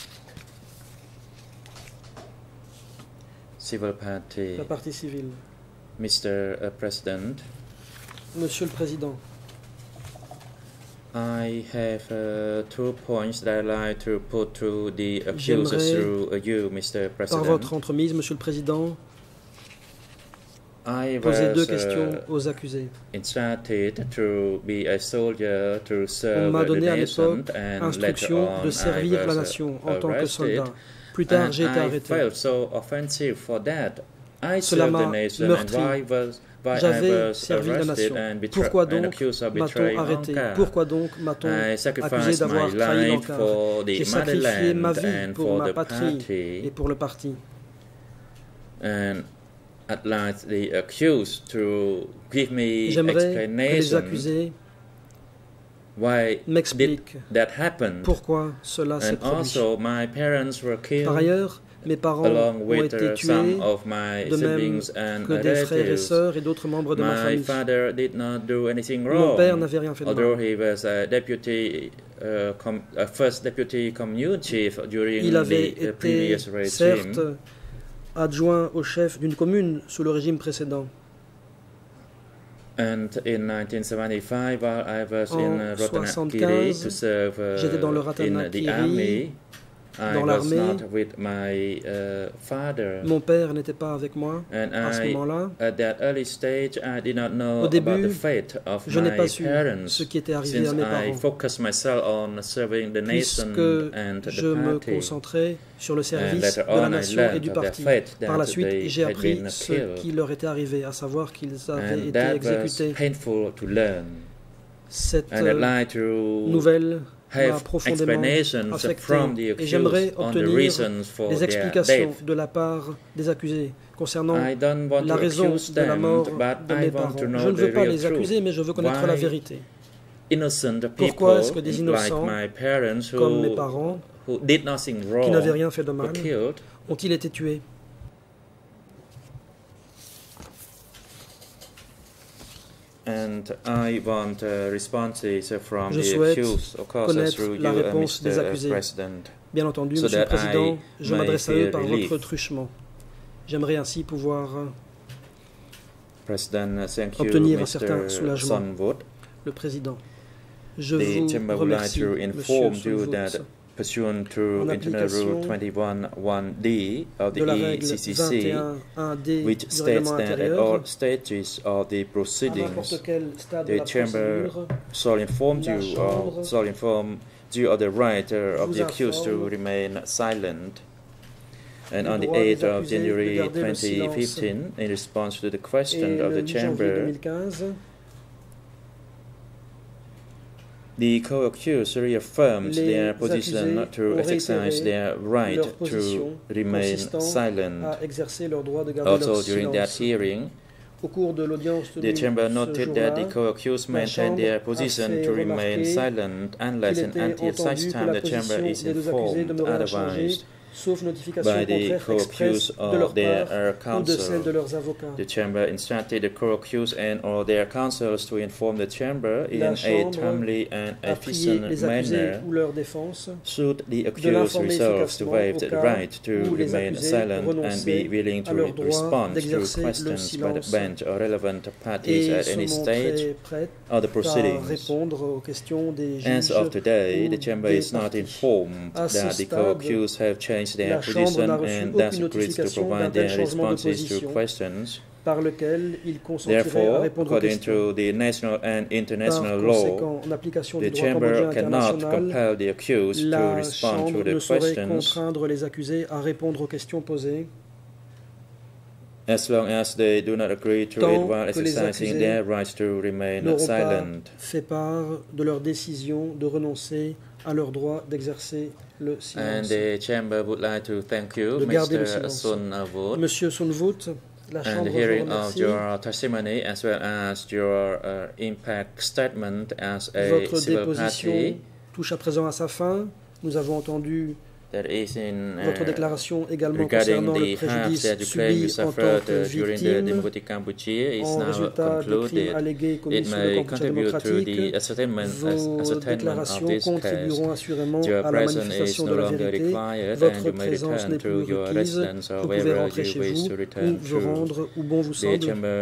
Civil party. La partie civile. Mr. President. Monsieur le Président, I have 2 points that I'd like to put to the accusers through you, Mr. President. Par votre entremise, Monsieur le Président, poser 2 questions aux accusés. On m'a donné à l'époque instruction de servir la nation en tant que soldat. Plus tard, j'ai été arrêté. Cela m'a meurtri. J'avais servi la nation. Pourquoi donc m'a-t-on arrêté? Pourquoi donc m'a-t-on accusé d'avoir trahi l'encart? J'ai sacrifié ma vie pour ma patrie et pour le parti. J'aimerais que les accusés m'explique pourquoi cela s'est produit. Par ailleurs, mes parents ont été tués, de même que des frères et sœurs et d'autres membres de ma famille. Mon père n'avait rien fait de mal. Il avait été, certes, adjoint au chef d'une commune sous le régime précédent. And in 1975, while I was in En 1975, to serve j'étais dans le in the army, dans l'armée. Mon père n'était pas avec moi à ce moment-là. Au début, je n'ai pas su ce qui était arrivé à mes parents, puisque je me concentrais sur le service de la nation et du parti. Par la suite, j'ai appris ce qui leur était arrivé, à savoir qu'ils avaient été exécutés. Cette nouvelle m'a profondément affecté et j'aimerais obtenir des explications de la part des accusés concernant la raison de la mort de mes parents. Je ne veux pas les accuser, mais je veux connaître la vérité. Pourquoi est-ce que des innocents, comme mes parents, qui n'avaient rien fait de mal, ont-ils été tués? Je souhaite connaître la réponse des accusés. Bien entendu, Monsieur le Président, je m'adresse à eux par votre truchement. J'aimerais ainsi pouvoir obtenir un certain soulagement. Le Président, je vous remercie, Monsieur Vuth. Pursuant to Internal Rule 21.1d of the ECCC, which states that at all stages of the proceedings, the Chamber shall inform you of the right of the accused to remain silent. And on the 8th of January 2015, in response to the question of the Chamber, the co-accused reaffirmed their position to exercise their right to remain silent. Also, during that hearing, the Chamber noted that the co-accused maintained their position to remain silent unless and until such time the Chamber is informed otherwise by the co-accused or their counsel. The Chamber instructed the co-accused and or their counsels to inform the Chamber in a timely and efficient manner should the accused resolve to waive the right to remain silent and be willing to respond to questions by the bench or relevant parties at any stage of the proceedings. As of today, the Chamber is not informed that the co-accused have changed their position and thus agreed to provide their responses to questions. Therefore, according to the national and international law, the Chamber cannot compel the accused to respond to the questions as long as they do not agree to it while exercising their right to remain silent. And the Chamber would like to thank you, Mr. Sun Vuth, Monsieur Sun Vuth, and the hearing of your testimony as well as your impact statement as a civil party. Touche à présent à sa fin. Nous avons entendu votre déclaration également concernant le préjudice subi en tant que victime en résultat des crimes allégués commis sous le Cambodge démocratique. Vos déclarations contribueront assurément à la manifestation de la vérité. Votre présence n'est plus requise. Vous pouvez rentrer chez vous ou vous rendre où bon vous semble.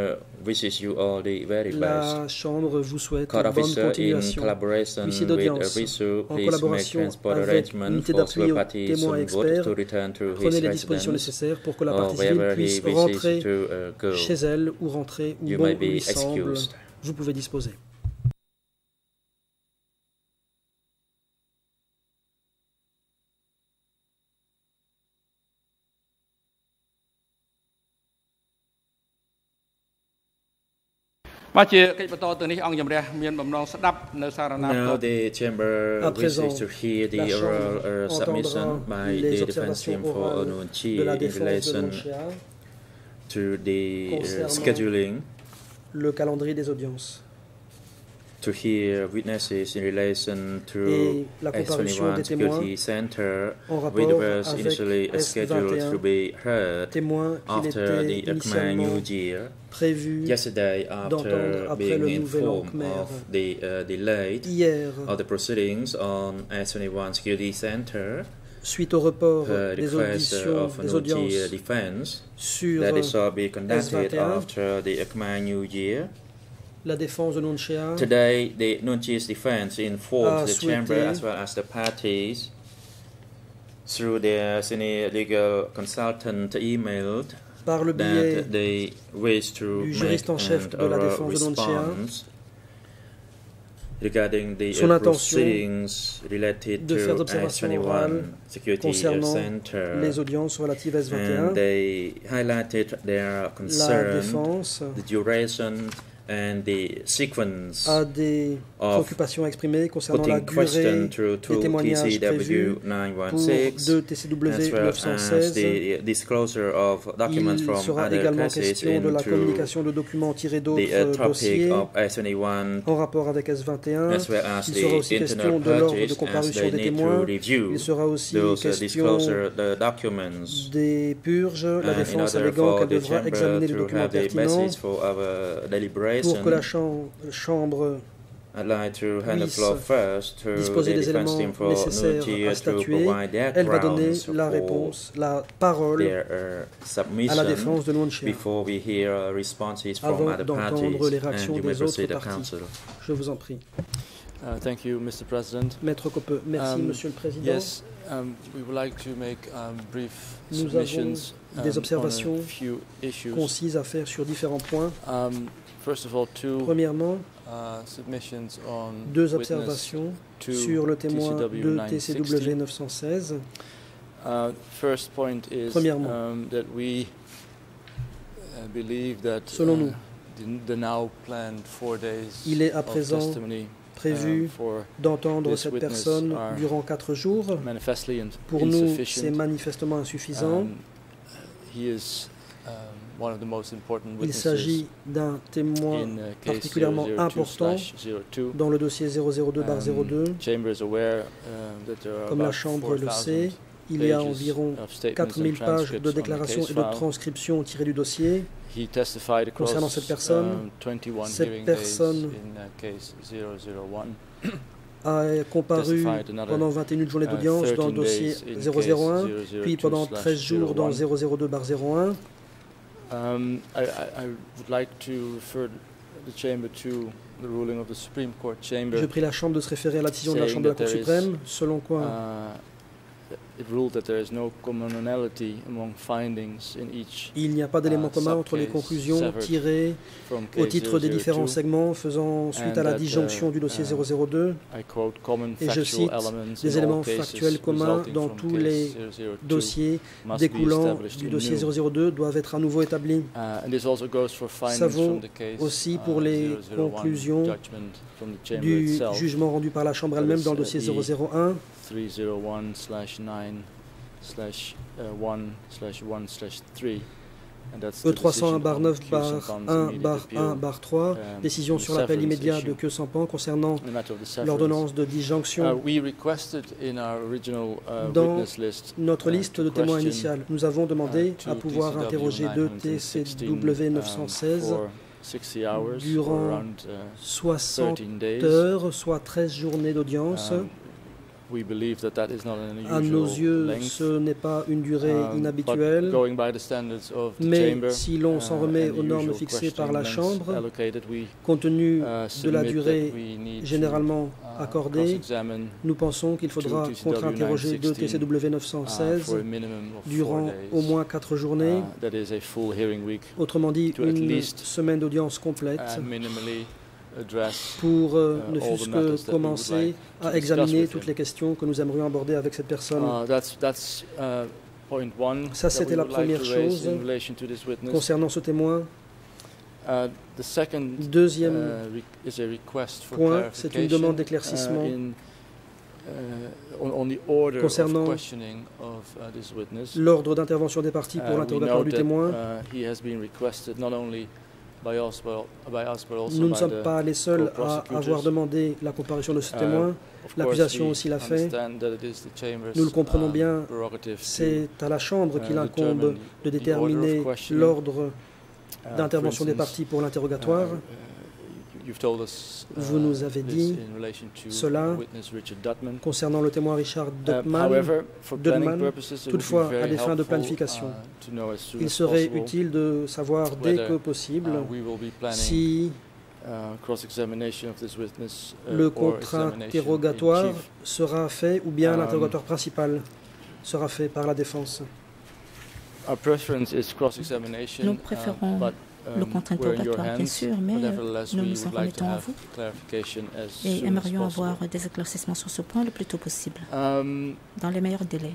La Chambre vous souhaite bonne continuation. Huissier d'audience, en collaboration avec l'unité d'appui aux témoins et experts, prenez les dispositions nécessaires pour que la partie civile puisse rentrer chez elle ou rentrer où bon lui semble. Vous pouvez disposer. Now the Chamber wishes to hear the oral submission by the defense team for Onunchi in relation to the scheduling le calendrier des audiences. to hear witnesses in relation to S21 Security Center, which was initially scheduled to be heard after the Khmer New Year. Yesterday, after being informed of the delay of the proceedings on S21 Security Center, suite au report des auditions, des audiences sur S21, after the Khmer New Year, la défense de Nunchia today, the Nunchia's defense informed the chamber as well as the parties through their senior legal consultant emailed par le biais that they wish to du juriste en chef de la défense de Nunchia regarding the son proceedings related de faire to d'observation orale Security concernant Center, les audiences relatives à S21. And they highlighted their concern, the duration and the sequence a des préoccupations exprimées concernant la durée des témoignages prévus pour 2 TCW 916. Il sera également question de la communication de documents tirés d'autres dossiers en rapport avec S21. Il sera aussi question de l'ordre de comparution des témoins. Il sera aussi question des purges. La défense alléguant qu'elle devra examiner les documents pertinents pour que la chambre puisse disposer des éléments nécessaires à statuer. Elle va donner la réponse, la parole à la défense de Nunchia avant d'entendre les réactions des autres parties. Je vous en prie. Thank you, Mr. President. Maître Coppe, merci, Monsieur le Président. Yes, we would like to make brief Nous submissions avons des observations on a few issues. Concises à faire sur différents points. First of all, Premièrement, submissions on 2 observations sur le témoin de TCW 916. First point is that we believe that selon nous, the now planned 4 days il est à présent prévu d'entendre cette personne durant 4 jours. Pour nous, c'est manifestement insuffisant. Il s'agit d'un témoin particulièrement important dans le dossier 002/02. Comme la Chambre le sait, il y a environ 4000 pages de déclarations et de transcriptions tirées du dossier concernant cette personne. Cette personne a comparu pendant 21 journées d'audience dans le dossier 001, puis pendant 13 jours dans 002/01. I would like to refer the chamber to the ruling of the Supreme Court chamber. Je prie la Chambre de se référer à la décision de la Chambre de la Cour suprême, selon quoi il n'y a pas d'éléments communs entre les conclusions tirées au titre des différents segments faisant suite à la disjonction du dossier 002. Et je cite, des éléments factuels communs dans tous les dossiers découlant du dossier 002 doivent être à nouveau établis. Ça vaut aussi pour les conclusions du jugement rendu par la Chambre elle-même dans le dossier 001. 301/1/1/3 E301/9/1/3, décision sur l'appel immédiat de queue sans pan concernant l'ordonnance de disjonction. Dans notre liste de témoins initiale, nous avons demandé à pouvoir interroger 2 TCW 916 durant 60 heures, soit 13 journées d'audience. À nos yeux, ce n'est pas une durée inhabituelle, mais si l'on s'en remet aux normes fixées par la Chambre, compte tenu de la durée généralement accordée, nous pensons qu'il faudra contre-interroger 2 TCW 916 durant au moins 4 journées, autrement dit une semaine d'audience complète, pour ne fût-ce que commencer à examiner toutes les questions que nous aimerions aborder avec cette personne. Ça, c'était la première chose concernant ce témoin. Deuxième point, c'est une demande d'éclaircissement concernant l'ordre d'intervention des parties pour l'interrogatoire du témoin. Nous ne sommes pas les seuls à avoir demandé la comparution de ce témoin. L'accusation aussi l'a fait. Nous le comprenons bien. C'est à la Chambre qu'il incombe de déterminer l'ordre d'intervention des parties pour l'interrogatoire. Vous nous avez dit cela concernant le témoin Richard Dutman. Toutefois, à des fins de planification, il serait utile de savoir dès que possible si le contre-interrogatoire sera fait ou bien l'interrogatoire principal sera fait par la défense. Nous préférons le contre-interrogatoire, bien sûr, mais nous nous en remettons à vous et aimerions avoir des éclaircissements sur ce point le plus tôt possible, dans les meilleurs délais.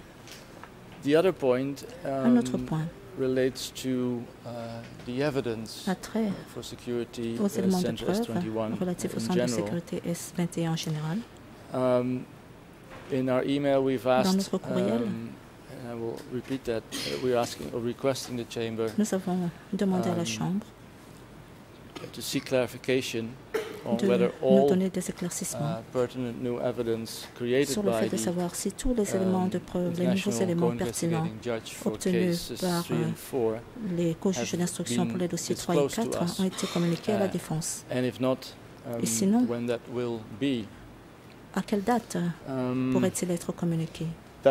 Un autre point a trait aux éléments de preuve relatifs au centre de sécurité S21 en général. Dans notre courriel, nous avons demandé à la Chambre de nous donner des éclaircissements sur le fait de savoir si tous les éléments de preuve, les nouveaux éléments pertinents obtenus par les co-juges d'instruction pour les dossiers 3 et 4 ont été communiqués à la défense. Et sinon, à quelle date pourrait-il être communiqué?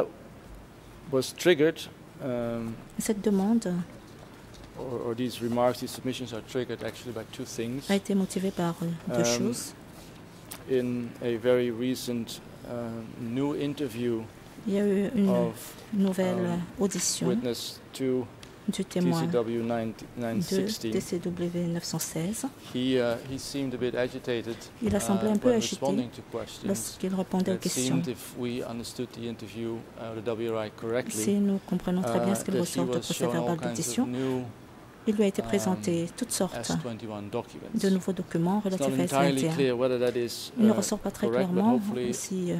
Cette demande a été motivée par deux choses. Il y a eu une nouvelle audition du témoin de DCW 916. Il a semblé un peu agité lorsqu'il répondait aux questions. Si nous comprenons très bien ce qu'il ressort de procès-verbal d'audition, il lui a été présenté toutes sortes de nouveaux documents relatifs à S21. Il ne ressort pas très clairement si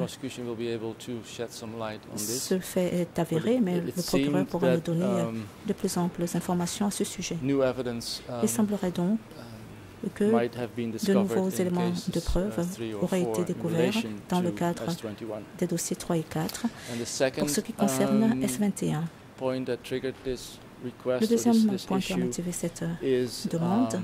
ce fait est avéré, mais le procureur pourra nous donner de plus amples informations à ce sujet. Il semblerait donc que de nouveaux éléments de preuve auraient été découverts dans le cadre des dossiers 3 et 4 pour ce qui concerne S21. Le deuxième point qui a motivé cette demande,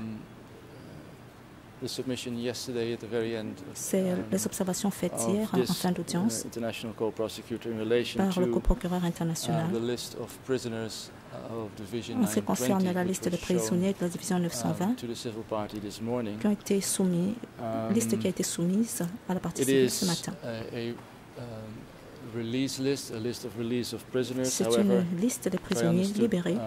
c'est les observations faites hier en fin d'audience par le coprocureur international en ce qui concerne la liste des prisonniers de la division 920 qui ont été soumis, liste qui a été soumise à la partie civile ce matin. C'est une liste des prisonniers libérés.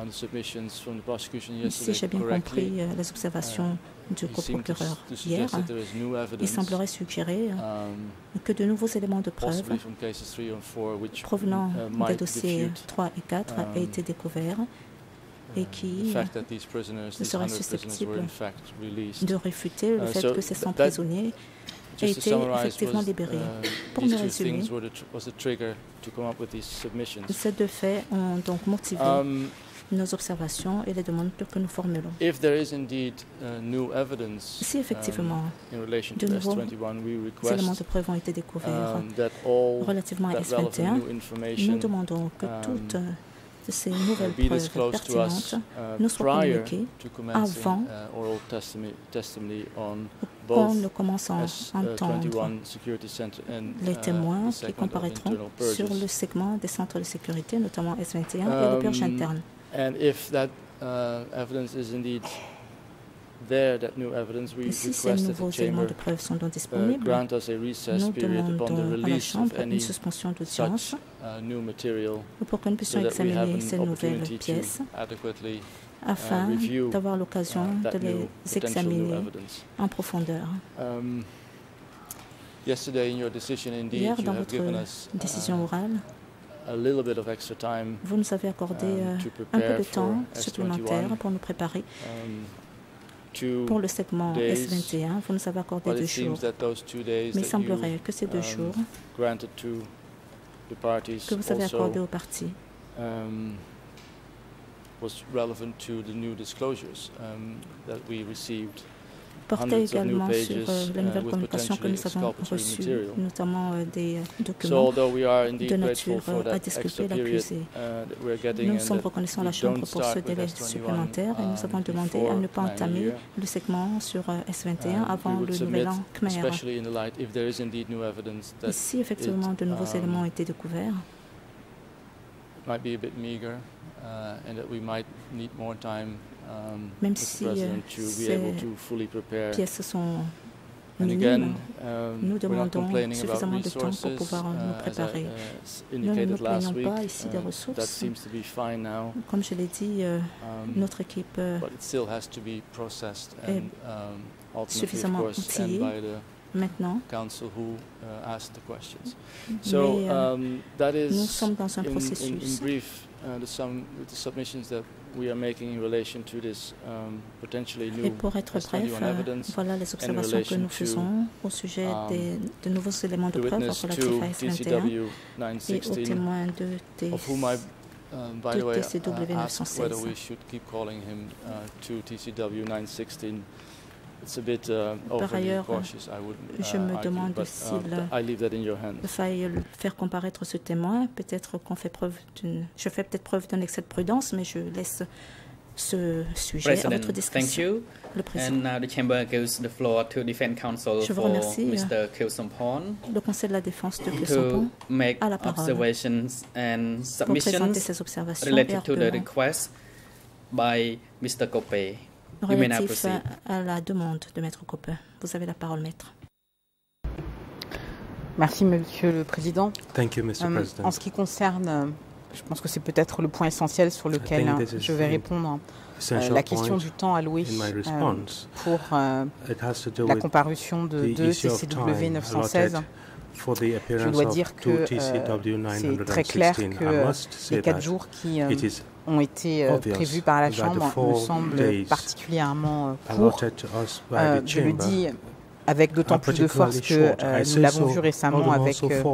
Si j'ai bien compris les observations du coprocureur hier, il semblerait suggérer que de nouveaux éléments de preuve provenant des dossiers 3 et 4 aient été découverts et qui seraient susceptibles de réfuter le fait que ces 100 prisonniers aient été effectivement libérés. Pour me résumer, ces deux faits ont donc motivé nos observations et les demandes que nous formulons. Si effectivement de nouveaux éléments de preuve ont été découverts relativement à S21, nous demandons que toutes ces nouvelles preuves pertinentes nous soient communiquées avant qu'on ne commence à entendre les témoins qui comparaîtront sur le segment des centres de sécurité, notamment S21 et les purges internes. Et si ces nouveaux éléments de preuve sont donc disponibles, nous demandons à la Chambre une suspension d'audience pour que nous puissions examiner ces nouvelles pièces afin d'avoir l'occasion de les examiner en profondeur. Hier, dans votre décision orale, vous nous avez accordé un peu de temps supplémentaire pour nous préparer. Pour le segment S21, vous nous avez accordé 2 jours. Mais il semblerait que ces 2 jours que vous avez accordés aux parties was relevant to the new disclosures that we received. Portait également sur la nouvelle communication que nous avons reçue, notamment des documents de nature à disculper l'accusé. Nous sommes reconnaissants à la Chambre pour ce délai supplémentaire et nous avons demandé à ne pas entamer le segment sur S21 avant le nouvel an Khmer. Et si effectivement de nouveaux éléments ont été découverts, même si ces pièces sont minimes, nous demandons suffisamment de temps pour pouvoir nous préparer. Nous ne nous plaignons pas ici des ressources. Comme je l'ai dit, notre équipe est suffisamment outillée maintenant. Mais nous sommes dans un processus. Et pour être bref, voilà les observations que nous faisons au sujet de nouveaux éléments de preuve relatifs à S21 et aux témoins de TCW 916. Par ailleurs, je me demande s'il faille faire comparaître ce témoin. Peut-être qu'on fait je fais peut-être preuve d'un excès de prudence, mais je laisse ce sujet à votre discrétion. Le président. Je vous remercie. Le Conseil de la défense de Khieu Samphan a la parole pour présenter ses observations et arguments relatif à la demande de Maître Copper. Vous avez la parole, Maître. Merci, Monsieur le Président. Thank you, Mr. President. En ce qui concerne, je pense que c'est peut-être le point essentiel sur lequel je vais répondre, la question du temps alloué pour la comparution de deux TCW 916. Je dois dire que c'est très clair que les 4 jours qui ont été prévus par la Chambre me semblent particulièrement courts. Je le dis avec d'autant plus de force que nous l'avons vu récemment avec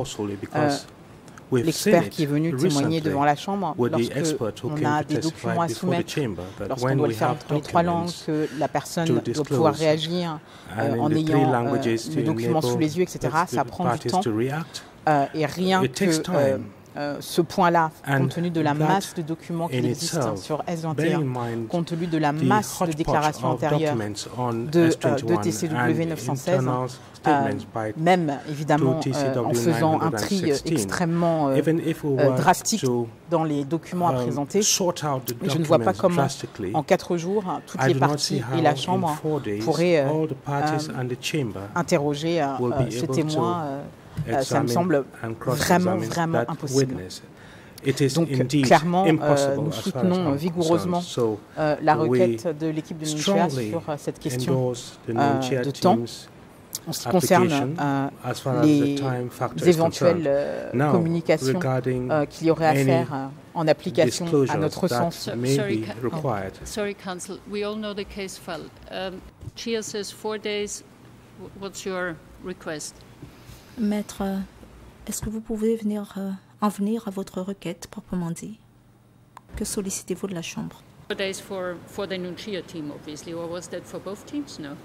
l'expert qui est venu témoigner devant la Chambre. Lorsqu'on a des documents à soumettre, lorsqu'on doit le faire dans les 3 langues, que la personne doit pouvoir réagir en ayant le document sous les yeux, etc., ça prend du temps. Et rien que ce point-là, compte tenu de la masse de documents qui existent sur S21, compte tenu de la masse de déclarations antérieures de TCW 916, même évidemment en faisant un tri extrêmement drastique dans les documents à présenter, je ne vois pas comment en 4 jours toutes les parties et la Chambre pourraient interroger ce témoin. Ça me semble vraiment impossible. Donc, clairement, nous soutenons vigoureusement la requête de l'équipe de Nunchia sur cette question de temps. En ce qui concerne les éventuelles communications qu'il y aurait à faire en application à notre sens. Sorry, Counsel. We all know the case file. Chia says 4 days. What's your request? Maître, est-ce que vous pouvez en venir à votre requête proprement dit? Que sollicitez-vous de la Chambre? 4 days for the Nunchia team, obviously, or was that for both teams? No.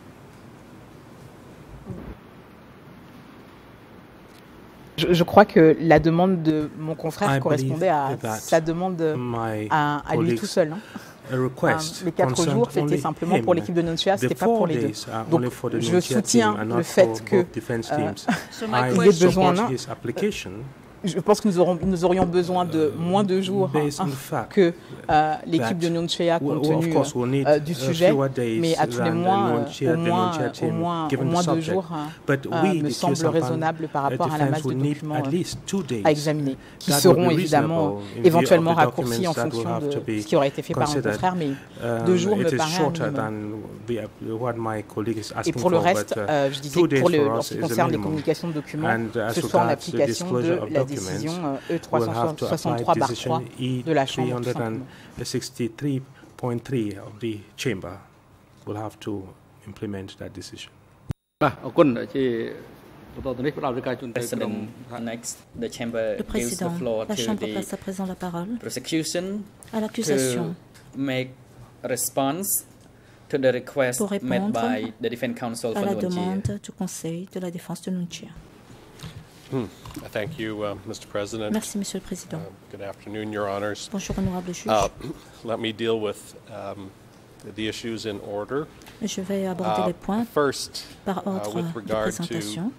Je crois que la demande de mon confrère correspondait à sa demande à lui tout seul. Les 4 jours, c'était simplement pour l'équipe de Nunchia, ce n'était pas pour les deux. Donc, je soutiens le fait qu'il y ait besoin d'un. Je pense que nous aurions besoin de moins de jours que l'équipe de Nunchia compte tenu du sujet, mais à tous les mois, au moins 2 jours me semble raisonnable par rapport à la masse de documents à examiner, qui seront éventuellement raccourcis en fonction de ce qui aura été fait par mon confrère, mais 2 jours me paraît un minimum. Et pour le reste, je disais que en ce qui concerne les communications de documents, ce soit en application de la décision E363/3 de la Chambre. 63.3 of the chamber will have to implement that decision. President, next, the chamber gives the floor to the prosecution to make a response to the request made by the defense counsel for Nguyen Chia. Thank you, Mr. President. Merci, Monsieur le Président. Good afternoon, Your Honors. Bonjour, honorable juge. Let me deal with the issues in order. Je vais aborder les points first, par ordre with de regard présentation.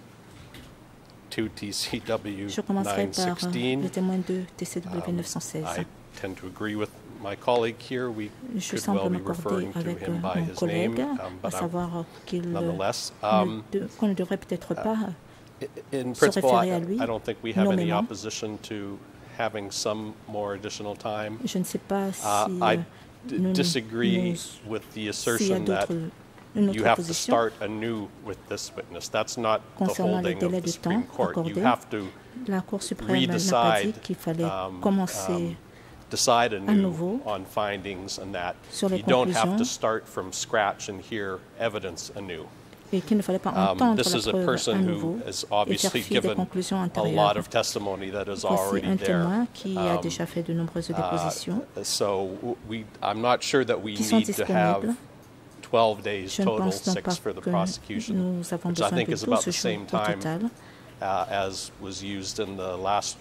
To TCW Je commencerai par 916. le témoin de TCW 916. I tend to agree with my colleague here. We Je could semble well be m'accorder referring to avec him by mon his collègue, name, à but savoir nonetheless, qu'on ne devrait peut-être pas in se principle, référer à lui I don't think we have any nommément. opposition to having some more additional time. Je ne sais pas si I nous, disagree nous, with the s'il y a assertion that une autre you have to position start anew with this witness. That's not the concernant les holding délais of the de temps Supreme Court. You accordés. have to La Cour suprême n'a pas dit qu'il fallait commencer decide à anew nouveau on findings and that sur les you don't have to conclusions start from scratch and hear evidence anew. et qu'il ne fallait pas entendre This la is a preuve à person nouveau who has et faire obviously fi des given conclusions a lot antérieures. of testimony that is Voici already un there. témoin qui a déjà fait de nombreuses dépositions So I'm not sure that we qui sont need to have disponibles. 12 days Je ne total, pense donc pas 6 for the que prosecution, nous avons which I besoin think de is about 12 the jours same au time total. as was used in the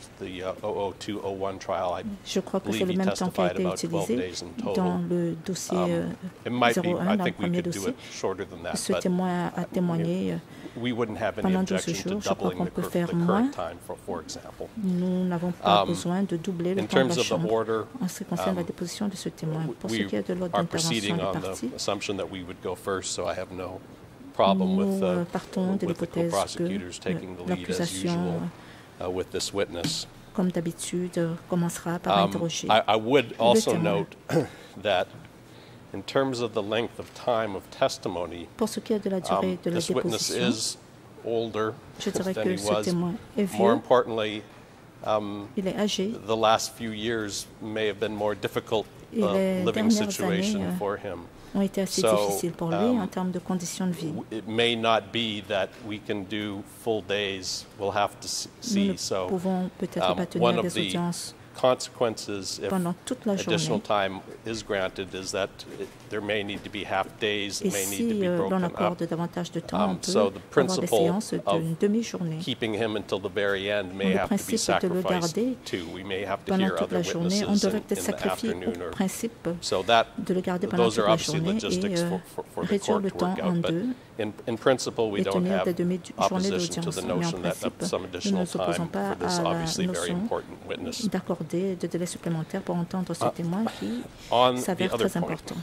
00201 trial. I Je crois que c'est believe le he même temps qui a testified été about 12 utilisé days in total. dans le dossier It might be, 01, I dans le think we premier could do dossier. it shorter than that, Ce but témoin a témoigné we wouldn't have any pendant 12 objection to jours. Je crois doubling qu'on the peut faire the moins. current time, for example. Nous n'avons pas besoin de doubler le In temps de terms la of the chambre order, en ce qui concerne la déposition de ce témoin. Pour ce we qui est de l'ordre are d'intervention proceeding des on parties, the assumption that we would go first, so I have no problem with nous partons de the l'hypothèse que co-prosecutors taking the lead as l'accusation, usual with this witness. comme d'habitude, commencera par interroger I would le also témoin. note that in terms of the length of time of testimony, Pour ce qui est de la durée de la this witness déposition, is older je dirais than que he ce was. témoin est More vieux, importantly, il est âgé, the last few years may have been more difficult et les living dernières situation années for him. ont été assez So, difficiles pour lui en termes de conditions de vie. It may not be that we can do full days. We'll have to Nous ne see. So, pouvons peut-être pas one tenir of des the audiences consequences if pendant toute la additional journée. time is granted is that there may need to be half days. Et It may need to si be l'on broken accorde up. davantage de temps, on So peut the avoir des principle séances of d'une demi-journée. keeping him until the very end may Le have to be principe de le sacrificed garder too. We may have to pendant hear toute other la journée, on witnesses devrait in peut-être the sacrifier afternoon. au principe So that de le garder pendant those toute are la obviously journée logistics et for the réduire court le to temps work en out. But deux in principle, we et don't tenir have des demi-journées opposition to d'audience. the Mais en notion that principe, some nous ne additional nous opposons time pas for this à la obviously very notion important witness. d'accorder de délais supplémentaires pour entendre ce témoin qui On the s'avère other très point, important.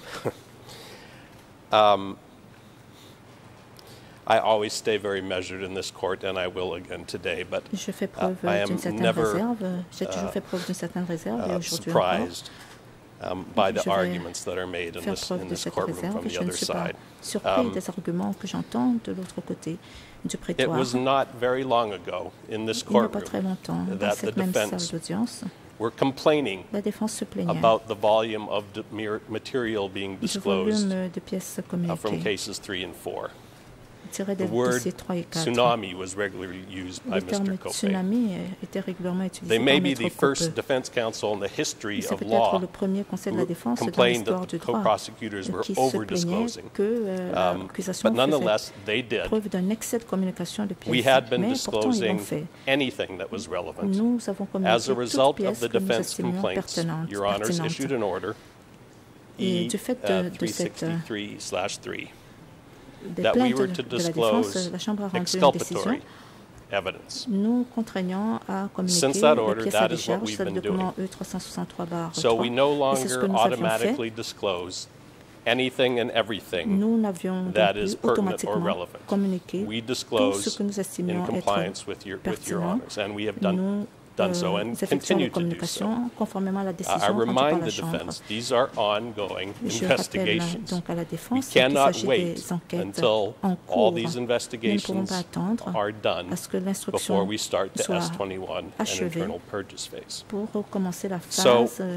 I always stay very measured in this court, and I will again today. But Je fais preuve I am d'une certaine never réserve. J'ai toujours fait preuve d'une certaine réserve et aujourd'hui encore. surprised by the Je vais arguments that are made in faire this preuve de cette courtroom réserve from et the je ne other suis pas side. surpris des arguments que j'entends de l'autre côté du It prétoire. was not very long ago in this Il n'y a pas très courtroom longtemps, dans that the cette même salle defense d'audience, were complaining la défense se plaignait about the volume of material being du disclosed volume de pièces from communiquées cases 3 and 4. tirées The des word dossiers 3 et 4. tsunami was regularly used by Le terme Mr. Cope. tsunami était régulièrement utilisé They may par be Maître the first Cope. defense counsel in the history C'est of peut-être law le premier conseil de la who défense dans complained l'histoire that du the droit co-prosecutors were qui se plaignait over-disclosing. que l'accusation But nonetheless, they faisait did. preuve d'un excès de communication de We pièces. had been Mais pourtant, ils l'ont disclosing fait. anything that was relevant. Nous avons communiqué As a toute result of pièce the que nous defense estimions complaints, pertinente. Your Honors issued an order, Et du fait de cette E-363/3, des that we plaintes were to de la défense, disclose la Chambre a rendu une décision exculpatory evidence. nous contraignant à communiquer Since that les order, pièces that à is what décharge, we've c'est le been document doing. E363/3. So we no Et c'est ce que longer nous avions fait. automatically disclose anything and everything Nous n'avions donc that plus is pertinent or automatiquement relevant. communiqué We tout ce disclose que nous in estimions être compliance with your pertinent. honors, and we have Nous done so and effectuons continue la to do so. communication conformément à la I décision rendue par remind la the Chambre. defense these are ongoing Je rappelle investigations. donc à la We défense qu'il cannot s'agit wait des enquêtes until en all cours. these Nous ne pourrons investigations pas attendre are done à ce que before l'instruction we start the soit S-21 and achevée internal purges phase. pour commencer la So, phase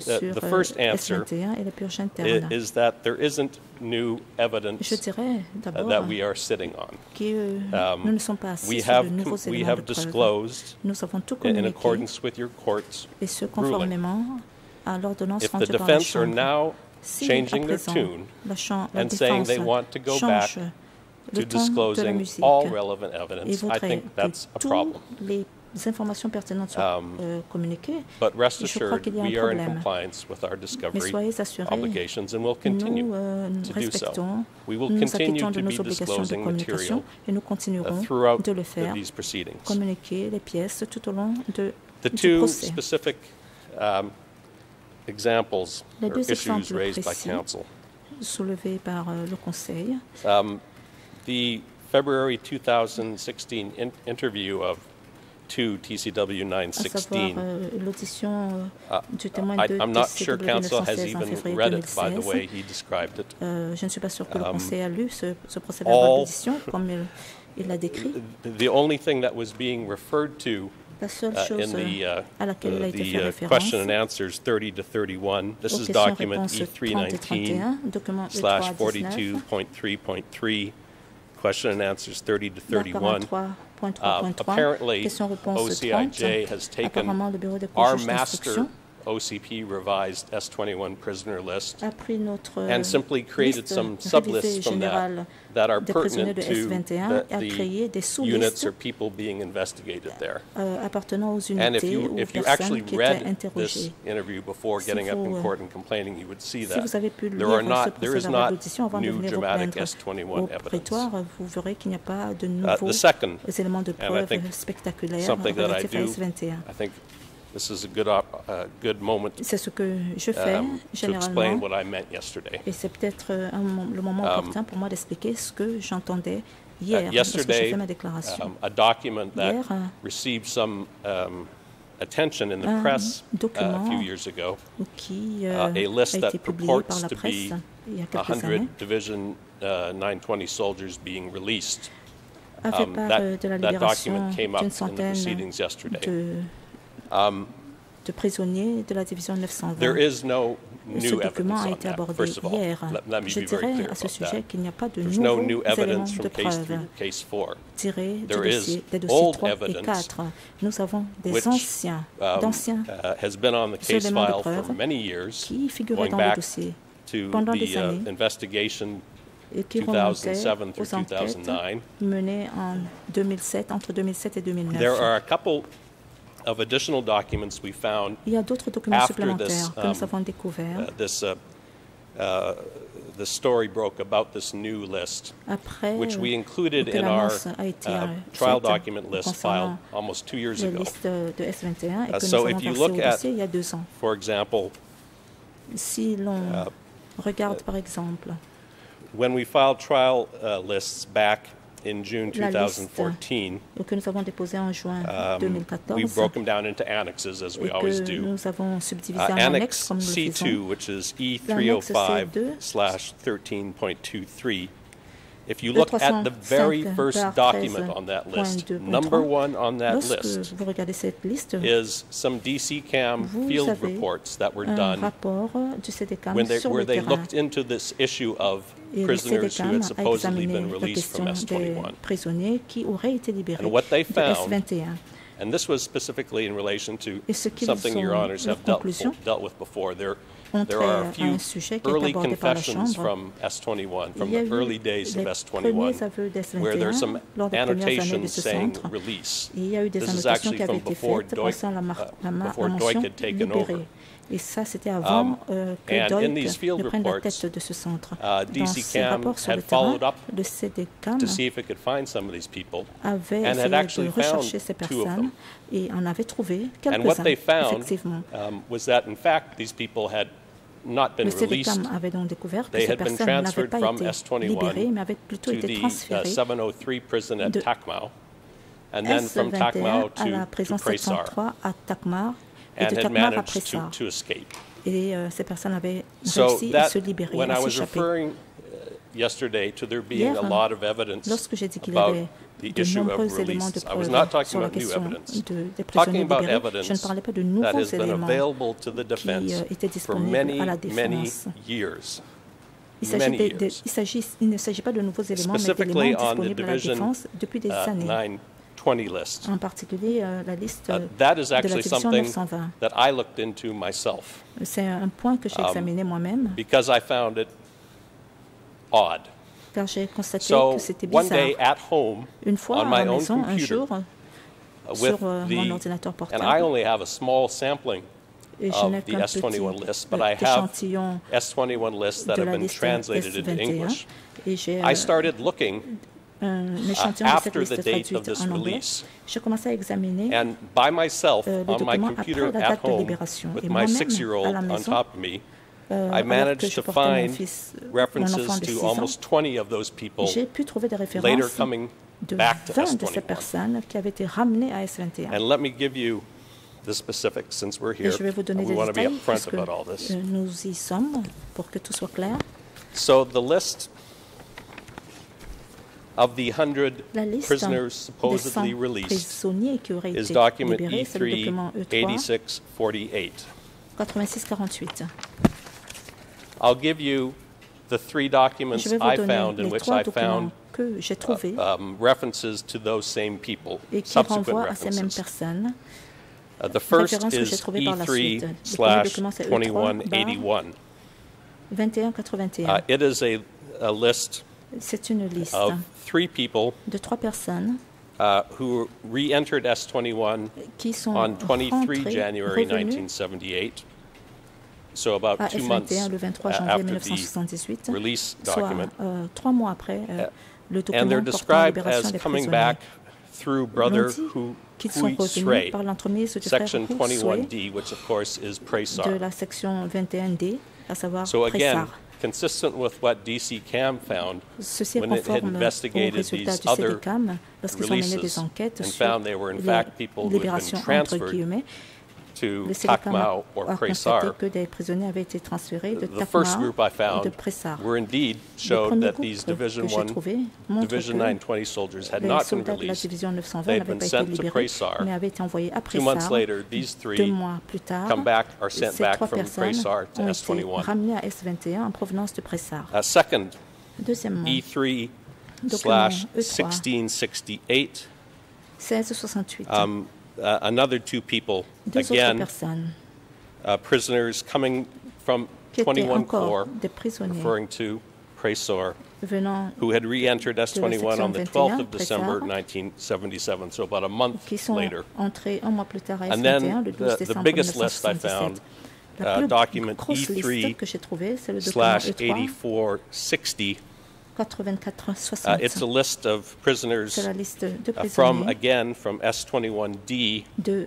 the first answer is that there isn't new evidence that we are sitting on. We have disclosed in accordance with your court's ruling. If the defense are now changing their tune and saying they want to go back to disclosing all relevant evidence, I think that's a problem. Informations pertinentes sont communiquées. But rest assured, we are in compliance with our discovery obligations and will continue to do so. We will continue to be disclosing material throughout these proceedings. The two specific examples or issues raised by counsel. The February 2016 interview of 2 TCW 916. I'm not sure counsel has even read it by the way he described it. Je ne suis pas sûr que le conseil a lu ce procès-verbal d'audition comme il l'a décrit. The only thing that was being referred to in the question and answers 30 to 31. This is document E319/42.3.3, question and answers 30 to 31. Apparently, OCIJ has taken our master OCP revised S21 prisoner list and simply created some sublists from that are pertinent to the units or people being investigated there. And if you actually read this interview before getting up in court and complaining, you would see that there is not new dramatic S21 evidence. The second, and I think something that I do, I think this is a good moment to explain what I meant yesterday. Et c'est peut-être le moment opportun pour moi d'expliquer ce que j'entendais hier lorsque j'ai fait ma déclaration. A document that received some attention in the press a few years ago, a list that purports to be 100 Division 920 soldiers being released. That document came up in the proceedings yesterday. De prisonniers de la division 920. There is no Ce document a été abordé hier. Je dirais à ce sujet qu'il n'y a pas de nouveaux éléments de preuve tirés des dossiers 3 et 4. Nous avons des d'anciens éléments de preuve qui figuraient dans le dossier pendant des années et qui remontaient aux enquêtes menées en 2007, entre 2007 et 2009. There are a couple of additional documents we found Il y a d'autres documents supplémentaires que nous avons découverts. The story broke about this new list, which we included in our trial document list filed almost 2 years ago. So if you look at, for example, si l'on regarde par exemple, when we filed trial lists back in June 2014, que nous avons déposé en juin 2014, we broke them down into annexes as we always do. Nous avons subdivisé en Annex comme nous le C2, faisons. which is E305/13.23. If you look at the very first document on that list, number 1 on that list is some DC-CAM field reports that were done where they looked into this issue of prisoners who had supposedly been released from S21. And what they found, and this was specifically in relation to something your honors have dealt with before, there are a few early confessions from S21, from the early days of S21, where there's some annotations saying release. This is actually from before Doik had taken over. Et ça, c'était avant que Doik ne prenne la tête de ce centre. Dans ces rapports sur le terrain, le CDCAM avait essayé de rechercher ces personnes et en avait trouvé quelques-uns, effectivement. Le CDCAM avait donc découvert que ces personnes n'avaient pas été libérées, mais avaient plutôt été transférées de S21 à la prison 703 à Takmar, et de Takmar à Pressar. Et ces personnes avaient réussi à se libérer, à s'échapper. yesterday to there being a lot of evidence lorsque j'ai dit qu'il y about avait the de issue of nombreux éléments release. de I was preuve not talking sur la about new question evidence. des Talking prisonniers about libérés, je ne evidence parlais pas de that nouveaux has been éléments available to the qui defense étaient for disponibles à la many défense. years. Il ne s'agit pas de nouveaux éléments, mais d'éléments disponibles à la défense depuis des années. 920 list. En particulier, la liste That is de la actually division something 920. that I looked into myself C'est un point que j'ai examiné moi-même, because I found it odd. car j'ai constaté So que c'était one bizarre. day at home, Une fois on à my la own maison, un computer, jour, with sur mon the, ordinateur and I portable, only have a small sampling et je n'ai of the qu'un S21 petit list, but I have échantillon S21 lists that de have la been liste translated into S21, English. et j'ai I started looking un échantillon de cette after the liste date of traduite this en anglais. release. J'ai commencé à examiner And by myself, le on my document computer après la at date de home, libération. with Et my moi-même, 6-year-old à la on maison, top of me, I alors que managed je to portais mon find fils, mon references enfant de 6 to ans, almost 20 of those people j'ai pu trouver des later références coming de back to 20 de ces S21. personnes qui avaient été ramenées à S21. And let me give you the specifics since we're Et here. je vais vous donner We des want to be détails upfront puisque about all this. nous y sommes pour que tout soit clair. So the list of the 100 La liste prisoners des 100 supposedly released prisonniers qui auraient is été document libérés, c'est le E3 document E3 8648. 8648. I'll give you the 3 documents Je vais vous I donner found in les which 3 I found documents que j'ai trouvés references to those same people, et qui subsequent renvoient à ces mêmes references. personnes. The first Références que j'ai is trouvées par la suite. Le premier document, c'est E3/2181. 2181. It is a list C'est une liste of 3 people de 3 personnes who re-entered S21 qui sont on 23 rentrées, January revenues 1978. So about à 2 months S21 le 23 janvier after 1978, the release soit document. 3 mois après le And document they're portant la described libération as des coming prisonniers. back through brother Qu'ils sont Hui revenus Srey, par l'entremise du frère section Hu 21D, which of course is de Presar. la section 21D, à savoir So again, Pressar. consistent with what DC Cam found Ceci est when it had conforme aux investigated résultats these du other CDCAM lorsqu'ils ont mené des releases enquêtes and sur found they were in fact people les who had been libérations entre transferred guillemets. to Le CDCAM Takmao or a constaté Presar. que des prisonniers avaient été transférés de The first group I Takmao et de found Pressar. were indeed Le showed premier that groupe these que Division j'ai 1, trouvé montre Division que 920 soldiers had les not been soldats de la released. division 920 They had n'avaient been pas été sent to libérés, Presar. mais avaient été envoyés à 2 months Pressar. later, these 2 3 mois plus tard, come back are sent ces back 3 from personnes Presar to ont été S21. ramenées à S21 en provenance de Pressar. Second, Deuxièmement, document E3 E3/1668. 1668. Another 2 people, Deux autres again, personnes prisoners coming from qui étaient 21 encore Corps, des prisonniers referring to Presar, venant who had re-entered S21 on the 12th of December Pressar, 1977, so about a month qui sont later. entrés un mois plus tard à And S21, then le 12 the décembre biggest list I 1977. found, La plus document grosse liste E3 que j'ai trouvée, c'est le document E3 /8460. 8460. It's a list of prisoners C'est la liste de from prisonniers from S21D, de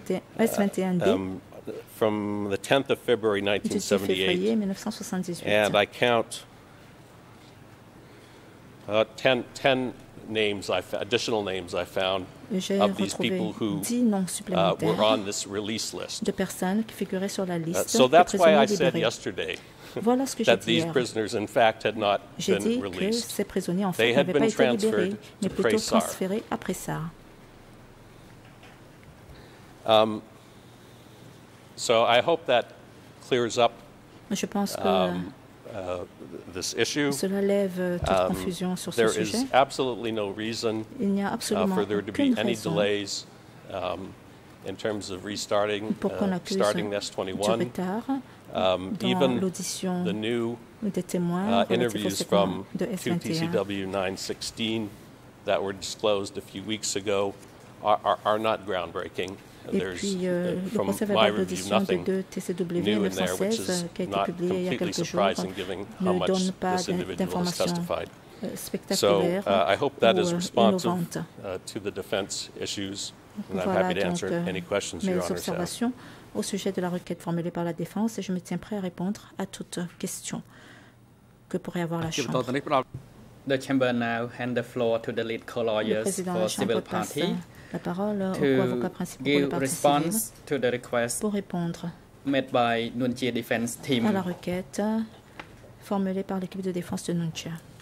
S21D from the 10th of February du 10 février 1978, 1978. and I count 10 names, additional names I found J'ai of these retrouvé people who 10 noms were supplémentaires on this release list. de personnes qui figuraient sur la liste So des that's why I prisonniers said libérés. yesterday Voilà ce que j'ai that dit these hier. prisoners, in fact, had not J'ai been dit que released. ces prisonniers, en They fait, had n'avaient pas been été libérés, transferred mais to plutôt Pressar. transférés à Pressar. So I hope that clears up Je pense que this issue. cela lève toute confusion sur ce There sujet. is absolutely no reason Il n'y a absolument for there to be aucune any raison delays in terms of restarting, pour qu'on accuse starting du S21. retard dans Even l'audition the new des témoins relatifs au interviews segment from de 2 S21. TCW 916 that were disclosed a few weeks ago are not groundbreaking. Et There's, puis, le from procès my verbal review, d'audition des nothing 2 TCW new in there, which 916 is qui a été not publié il y a completely quelques jours surprising given how ne much donne pas this individual has d'informations testified. So spectaculaires I hope that is ou responsive innovantes. to the defense issues, and I'm Voilà happy to donc answer any questions mes Your Honors have. observations au sujet de la requête formulée par la défense et je me tiens prêt à répondre à toute question que pourrait avoir la Chambre. The chamber now hand the floor to the lead Le co-lawyers président de la for civil Chambre passe party la parole aux to avocats principaux pour les give parties response civiles to the request pour répondre made by Nunchia Defense Team. à la requête formulée par l'équipe de défense de Nunchia.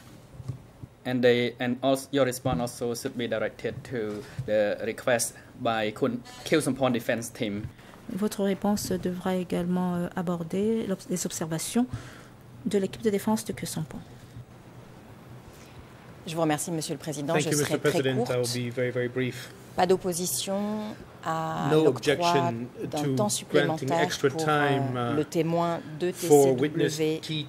and also your response also should be directed to the request by Khieu Samphan Defense Team. Votre réponse devra également aborder les observations de l'équipe de défense de Khieu Samphan. Je vous remercie, Monsieur le Président. Je serai très courte. Pas d'opposition à l'octroi d'un temps supplémentaire pour le témoin de TCW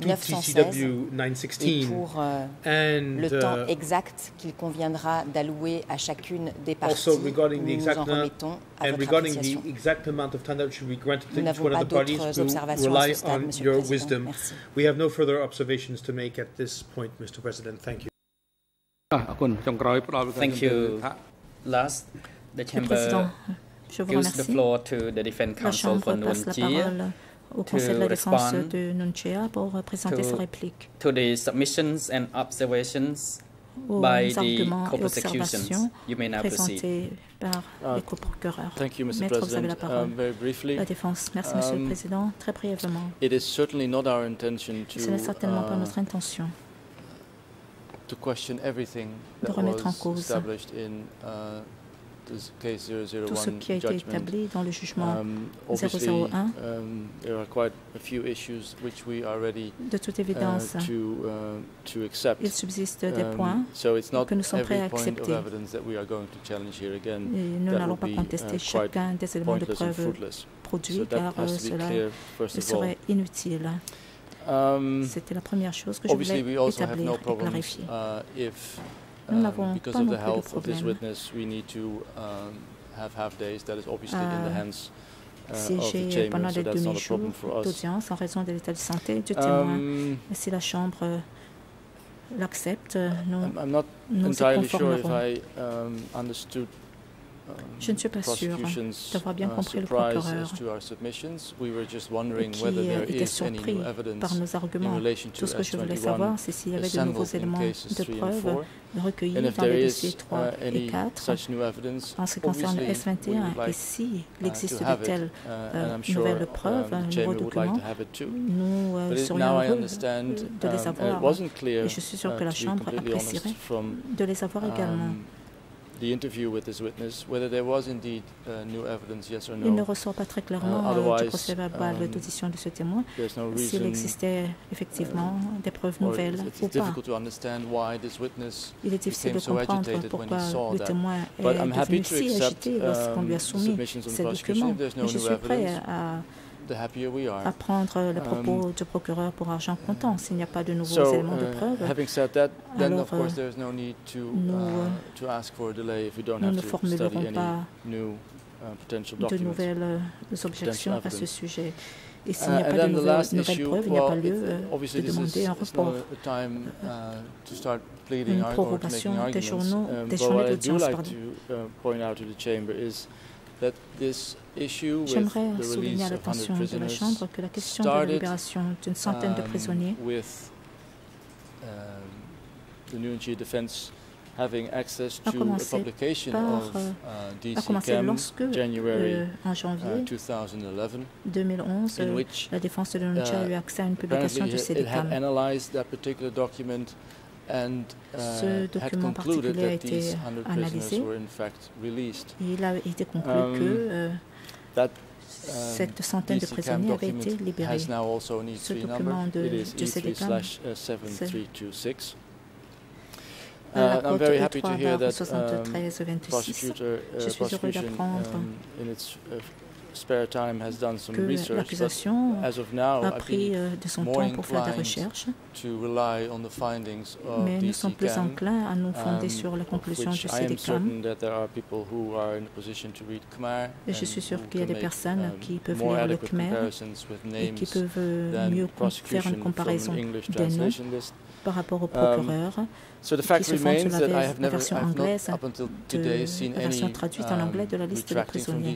916 et pour le temps exact qu'il conviendra d'allouer à chacune des parties. Nous nous en remettons à votre appréciation. Nous n'avons pas d'autres observations à ce stade, Monsieur le Président. Merci. We have no further observations to make at this point, Mr. President. Thank you. Thank you. Last, the chamber gives the floor to the Defense Counsel for Nuon Chea au Conseil de la défense de Nuon Chea pour présenter sa réplique. To the submissions and observations by the co-prosecutions. You may now proceed. Par les co-procureurs. Thank you, Mr. Maître, President. vous avez la parole. Very briefly. La défense. Merci, Monsieur le Président. Très brièvement. It is certainly not our intention to, ce n'est certainement pas notre intention to question everything that was established in this case 001 tout ce qui a été établi dans le jugement 001. There are quite a few issues which we are ready de toute évidence, to accept. Il subsiste des points que nous sommes prêts à accepter. Et nous n'allons pas contester chacun des éléments de preuve produits car cela serait inutile. C'était la première chose que je voulais établir et clarifier. Nous n'avons pas non plus de problème siéger pendant les demi-jours d'audience en raison de l'état de santé du témoin. Et si la Chambre l'accepte, nous y conformerons. Je ne suis pas sûr d'avoir bien compris le procureur qui était surpris par nos arguments. Tout ce que je voulais savoir, c'est s'il y avait de nouveaux éléments de preuve recueillis dans les dossiers 3 et 4 en ce qui concerne le S21 et s'il existe de telles nouvelles preuves, nouveaux documents, nous serions heureux de les avoir et je suis sûr que la Chambre apprécierait de les avoir également. The interview with this witness, whether there was indeed new evidence, yes or no. Il ne ressort pas très clairement du procès verbal d'audition de ce témoin s'il existait effectivement des preuves nouvelles ou pas. Il est difficile de comprendre pourquoi le témoin est devenu si agité lorsqu'on lui a soumis ces documents. Mais je suis prêt à prendre les propos du procureur pour argent comptant. S'il n'y a pas de nouveaux éléments de preuve, alors nous ne formulerons pas de nouvelles objections à ce sujet. Et s'il n'y a pas de nouvelles preuves, il n'y a pas lieu de demander un report, une prorogation des journées d'audience. J'aimerais souligner à l'attention de la Chambre que la question de la libération d'une centaine de prisonniers a commencé lorsque, en janvier 2011, la défense de Nuon Chea a eu accès à une publication du CDCAM. Ce document particulier a été analysé et il a été conclu que cette centaine de prisonniers avait été libérée. Ce document du CDCAM, la cote E3/73-26, je suis heureux d'apprendre que l'accusation a pris de son temps pour faire des recherches, mais nous sommes plus enclins à nous fonder sur la conclusion du CDCAM. Et je suis sûr qu'il y a des personnes qui peuvent lire le Khmer et qui peuvent mieux faire une comparaison des noms par rapport au procureur qui se fonde sur la version anglaise, la version traduite en anglais de la liste des prisonniers.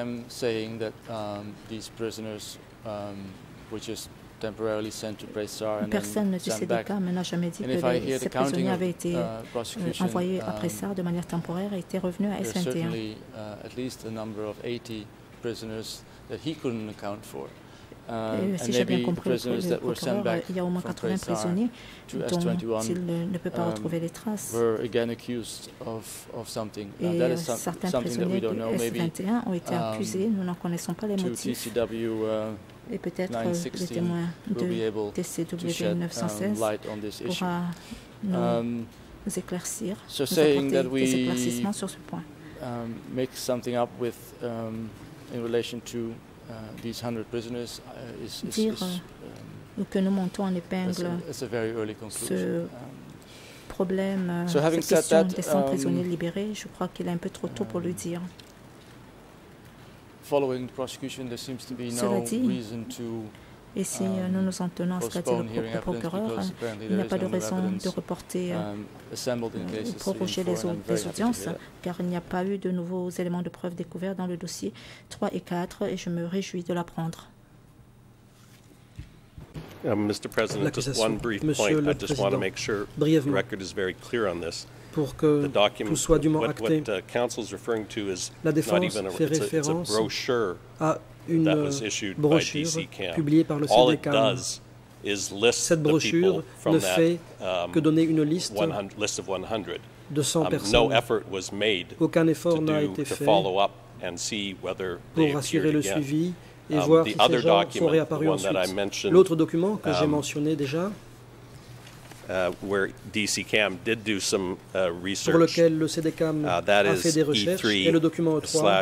Personne du CDCAM n'a jamais dit que ces prisonniers avaient été envoyés à Pressar de manière temporaire et étaient revenus à S21. Et si j'ai bien compris le procureur, il y a au moins 80 prisonniers dont il ne peut pas retrouver les traces. Et certains prisonniers du S-21 ont été accusés, nous n'en connaissons pas les motifs. Et peut-être le témoin de TCW 916 pourra nous éclaircir, nous apporter des éclaircissements sur ce point. Make something up with in relation to these 100 prisoners dire que nous montons en épingle ce problème, cette question des 100 prisonniers libérés, je crois qu'il est un peu trop tôt pour le dire. Cela dit, et si nous nous en tenons à ce qu'a dit le procureur, il n'y a pas de raison de reporter ou proroger les audiences, car il n'y a pas eu de nouveaux éléments de preuve découverts dans le dossier 3 et 4, et je me réjouis de l'apprendre. Mr. President, just one brief point. I just want to make sure the record is very clear on this. Pour que tout soit dûment acté, la défense fait référence à une brochure publiée par le CDCAM. Cette brochure ne fait que donner une liste de 100 personnes. Aucun effort n'a été fait pour assurer le suivi et voir si ces gens sont réapparus ensuite. L'autre document que j'ai mentionné déjà, where DCCAM did do some research, pour lequel le CDCAM a fait des recherches, et le document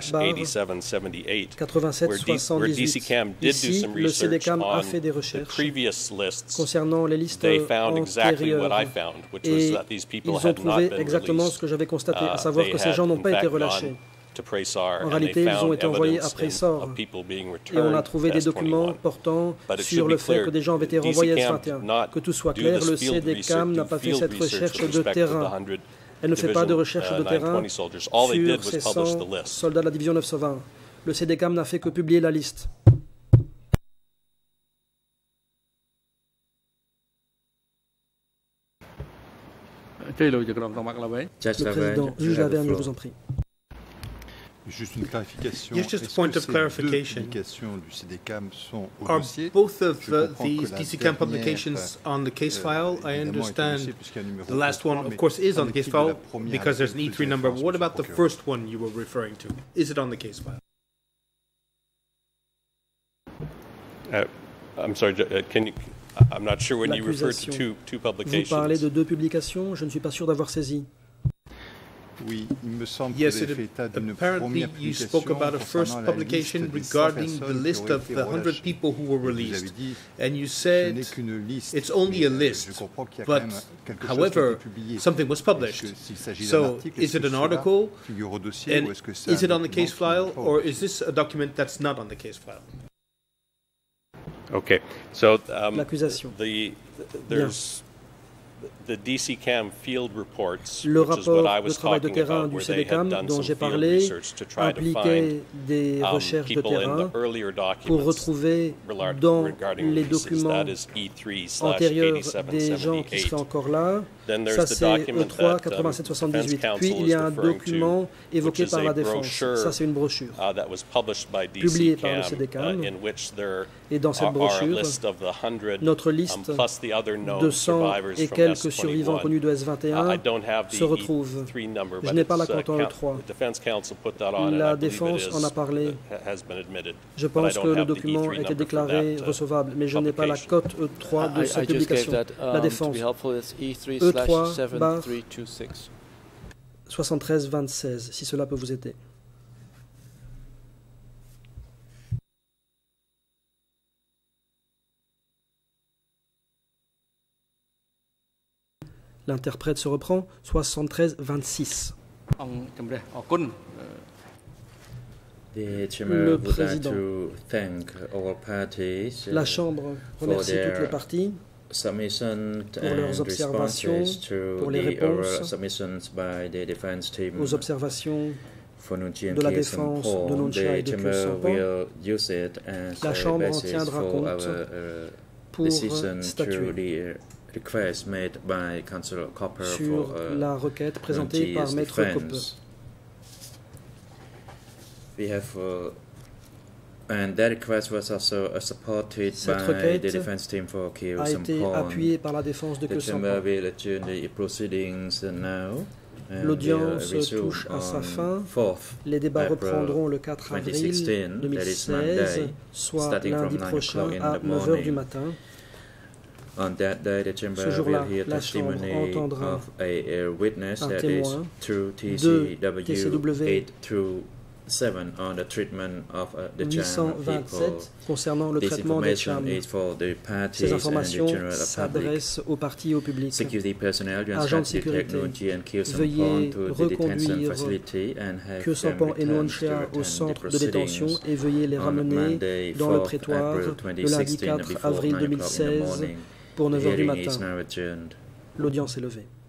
3/8778. Ici, le CDCAM a fait des recherches concernant les listes antérieures, et ils ont trouvé exactement ce que j'avais constaté, à savoir que ces gens n'ont pas été relâchés. En réalité, ils ont été envoyés à Pressor, et on a trouvé des documents portant sur le fait que des gens avaient été renvoyés à S21. Que tout soit clair, le CDCAM n'a pas fait cette recherche de terrain. Elle ne fait pas de recherche de terrain sur ces 100 soldats de la division 920. Le CDCAM n'a fait que publier la liste. Le président, juge Lavergne, je vous en prie. Juste une clarification. Just a point of clarification. Are both of these DCCAM publications on the case file? I understand the last one, of course, is on the case file because there's an E3 number. What about the first one you were referring to? Is it on the case file? I'm sorry, can you... I'm not sure when you referred to two publications. Vous parlez de deux publications, je ne suis pas sûr d'avoir saisi. Oui, il me semble que vous avez fait état d'une première publication. You spoke about a first publication regarding the list of the 100 people who were released, and you said it's only a list, but however, something was published. So, is it an article, and is it on the case file, or is this a document that's not on the case file? Okay, so there's the DCCAM field reports, le rapport de travail de terrain du CDCAM dont j'ai parlé impliquait des recherches de terrain pour retrouver dans les documents antérieurs des gens qui seraient encore là. Ça, c'est E3 8778. Puis, il y a un document évoqué par la défense. Ça, c'est une brochure publiée par le CDCAM. Et dans cette brochure, notre liste de 100 et quelques survivants connus de S21 se retrouve. Je n'ai pas la cote en E3. La défense en a parlé. Je pense que le document a été déclaré recevable, mais je n'ai pas la cote E3 de cette publication. La défense. E3/7326, si cela peut vous aider. L'interprète se reprend, 7326. Le président. La Chambre remercie toutes les parties pour leurs observations, pour les réponses aux observations de la défense de Nonchia et de Kyusampan. La Chambre en tiendra compte pour statuer sur la requête présentée par Maître Cooper. And that request was also supported Cette by requête the defense team for Keo a été appuyée par la défense de Keo Samphan. L'audience touche à sa fin. Les débats reprendront le 4 avril 2016, soit lundi prochain à 9 h du matin. Ce jour-là, la Chambre entendra un témoin de TCW 827 concernant le traitement des CHAM. Ces informations s'adressent aux partis et au public. Agents de sécurité, veuillez reconduire Keo Samphan et Nguyen Chia au centre de détention et veuillez les ramener dans le prétoire le lundi 4 avril 2016 pour 9 h du matin. L'audience est levée.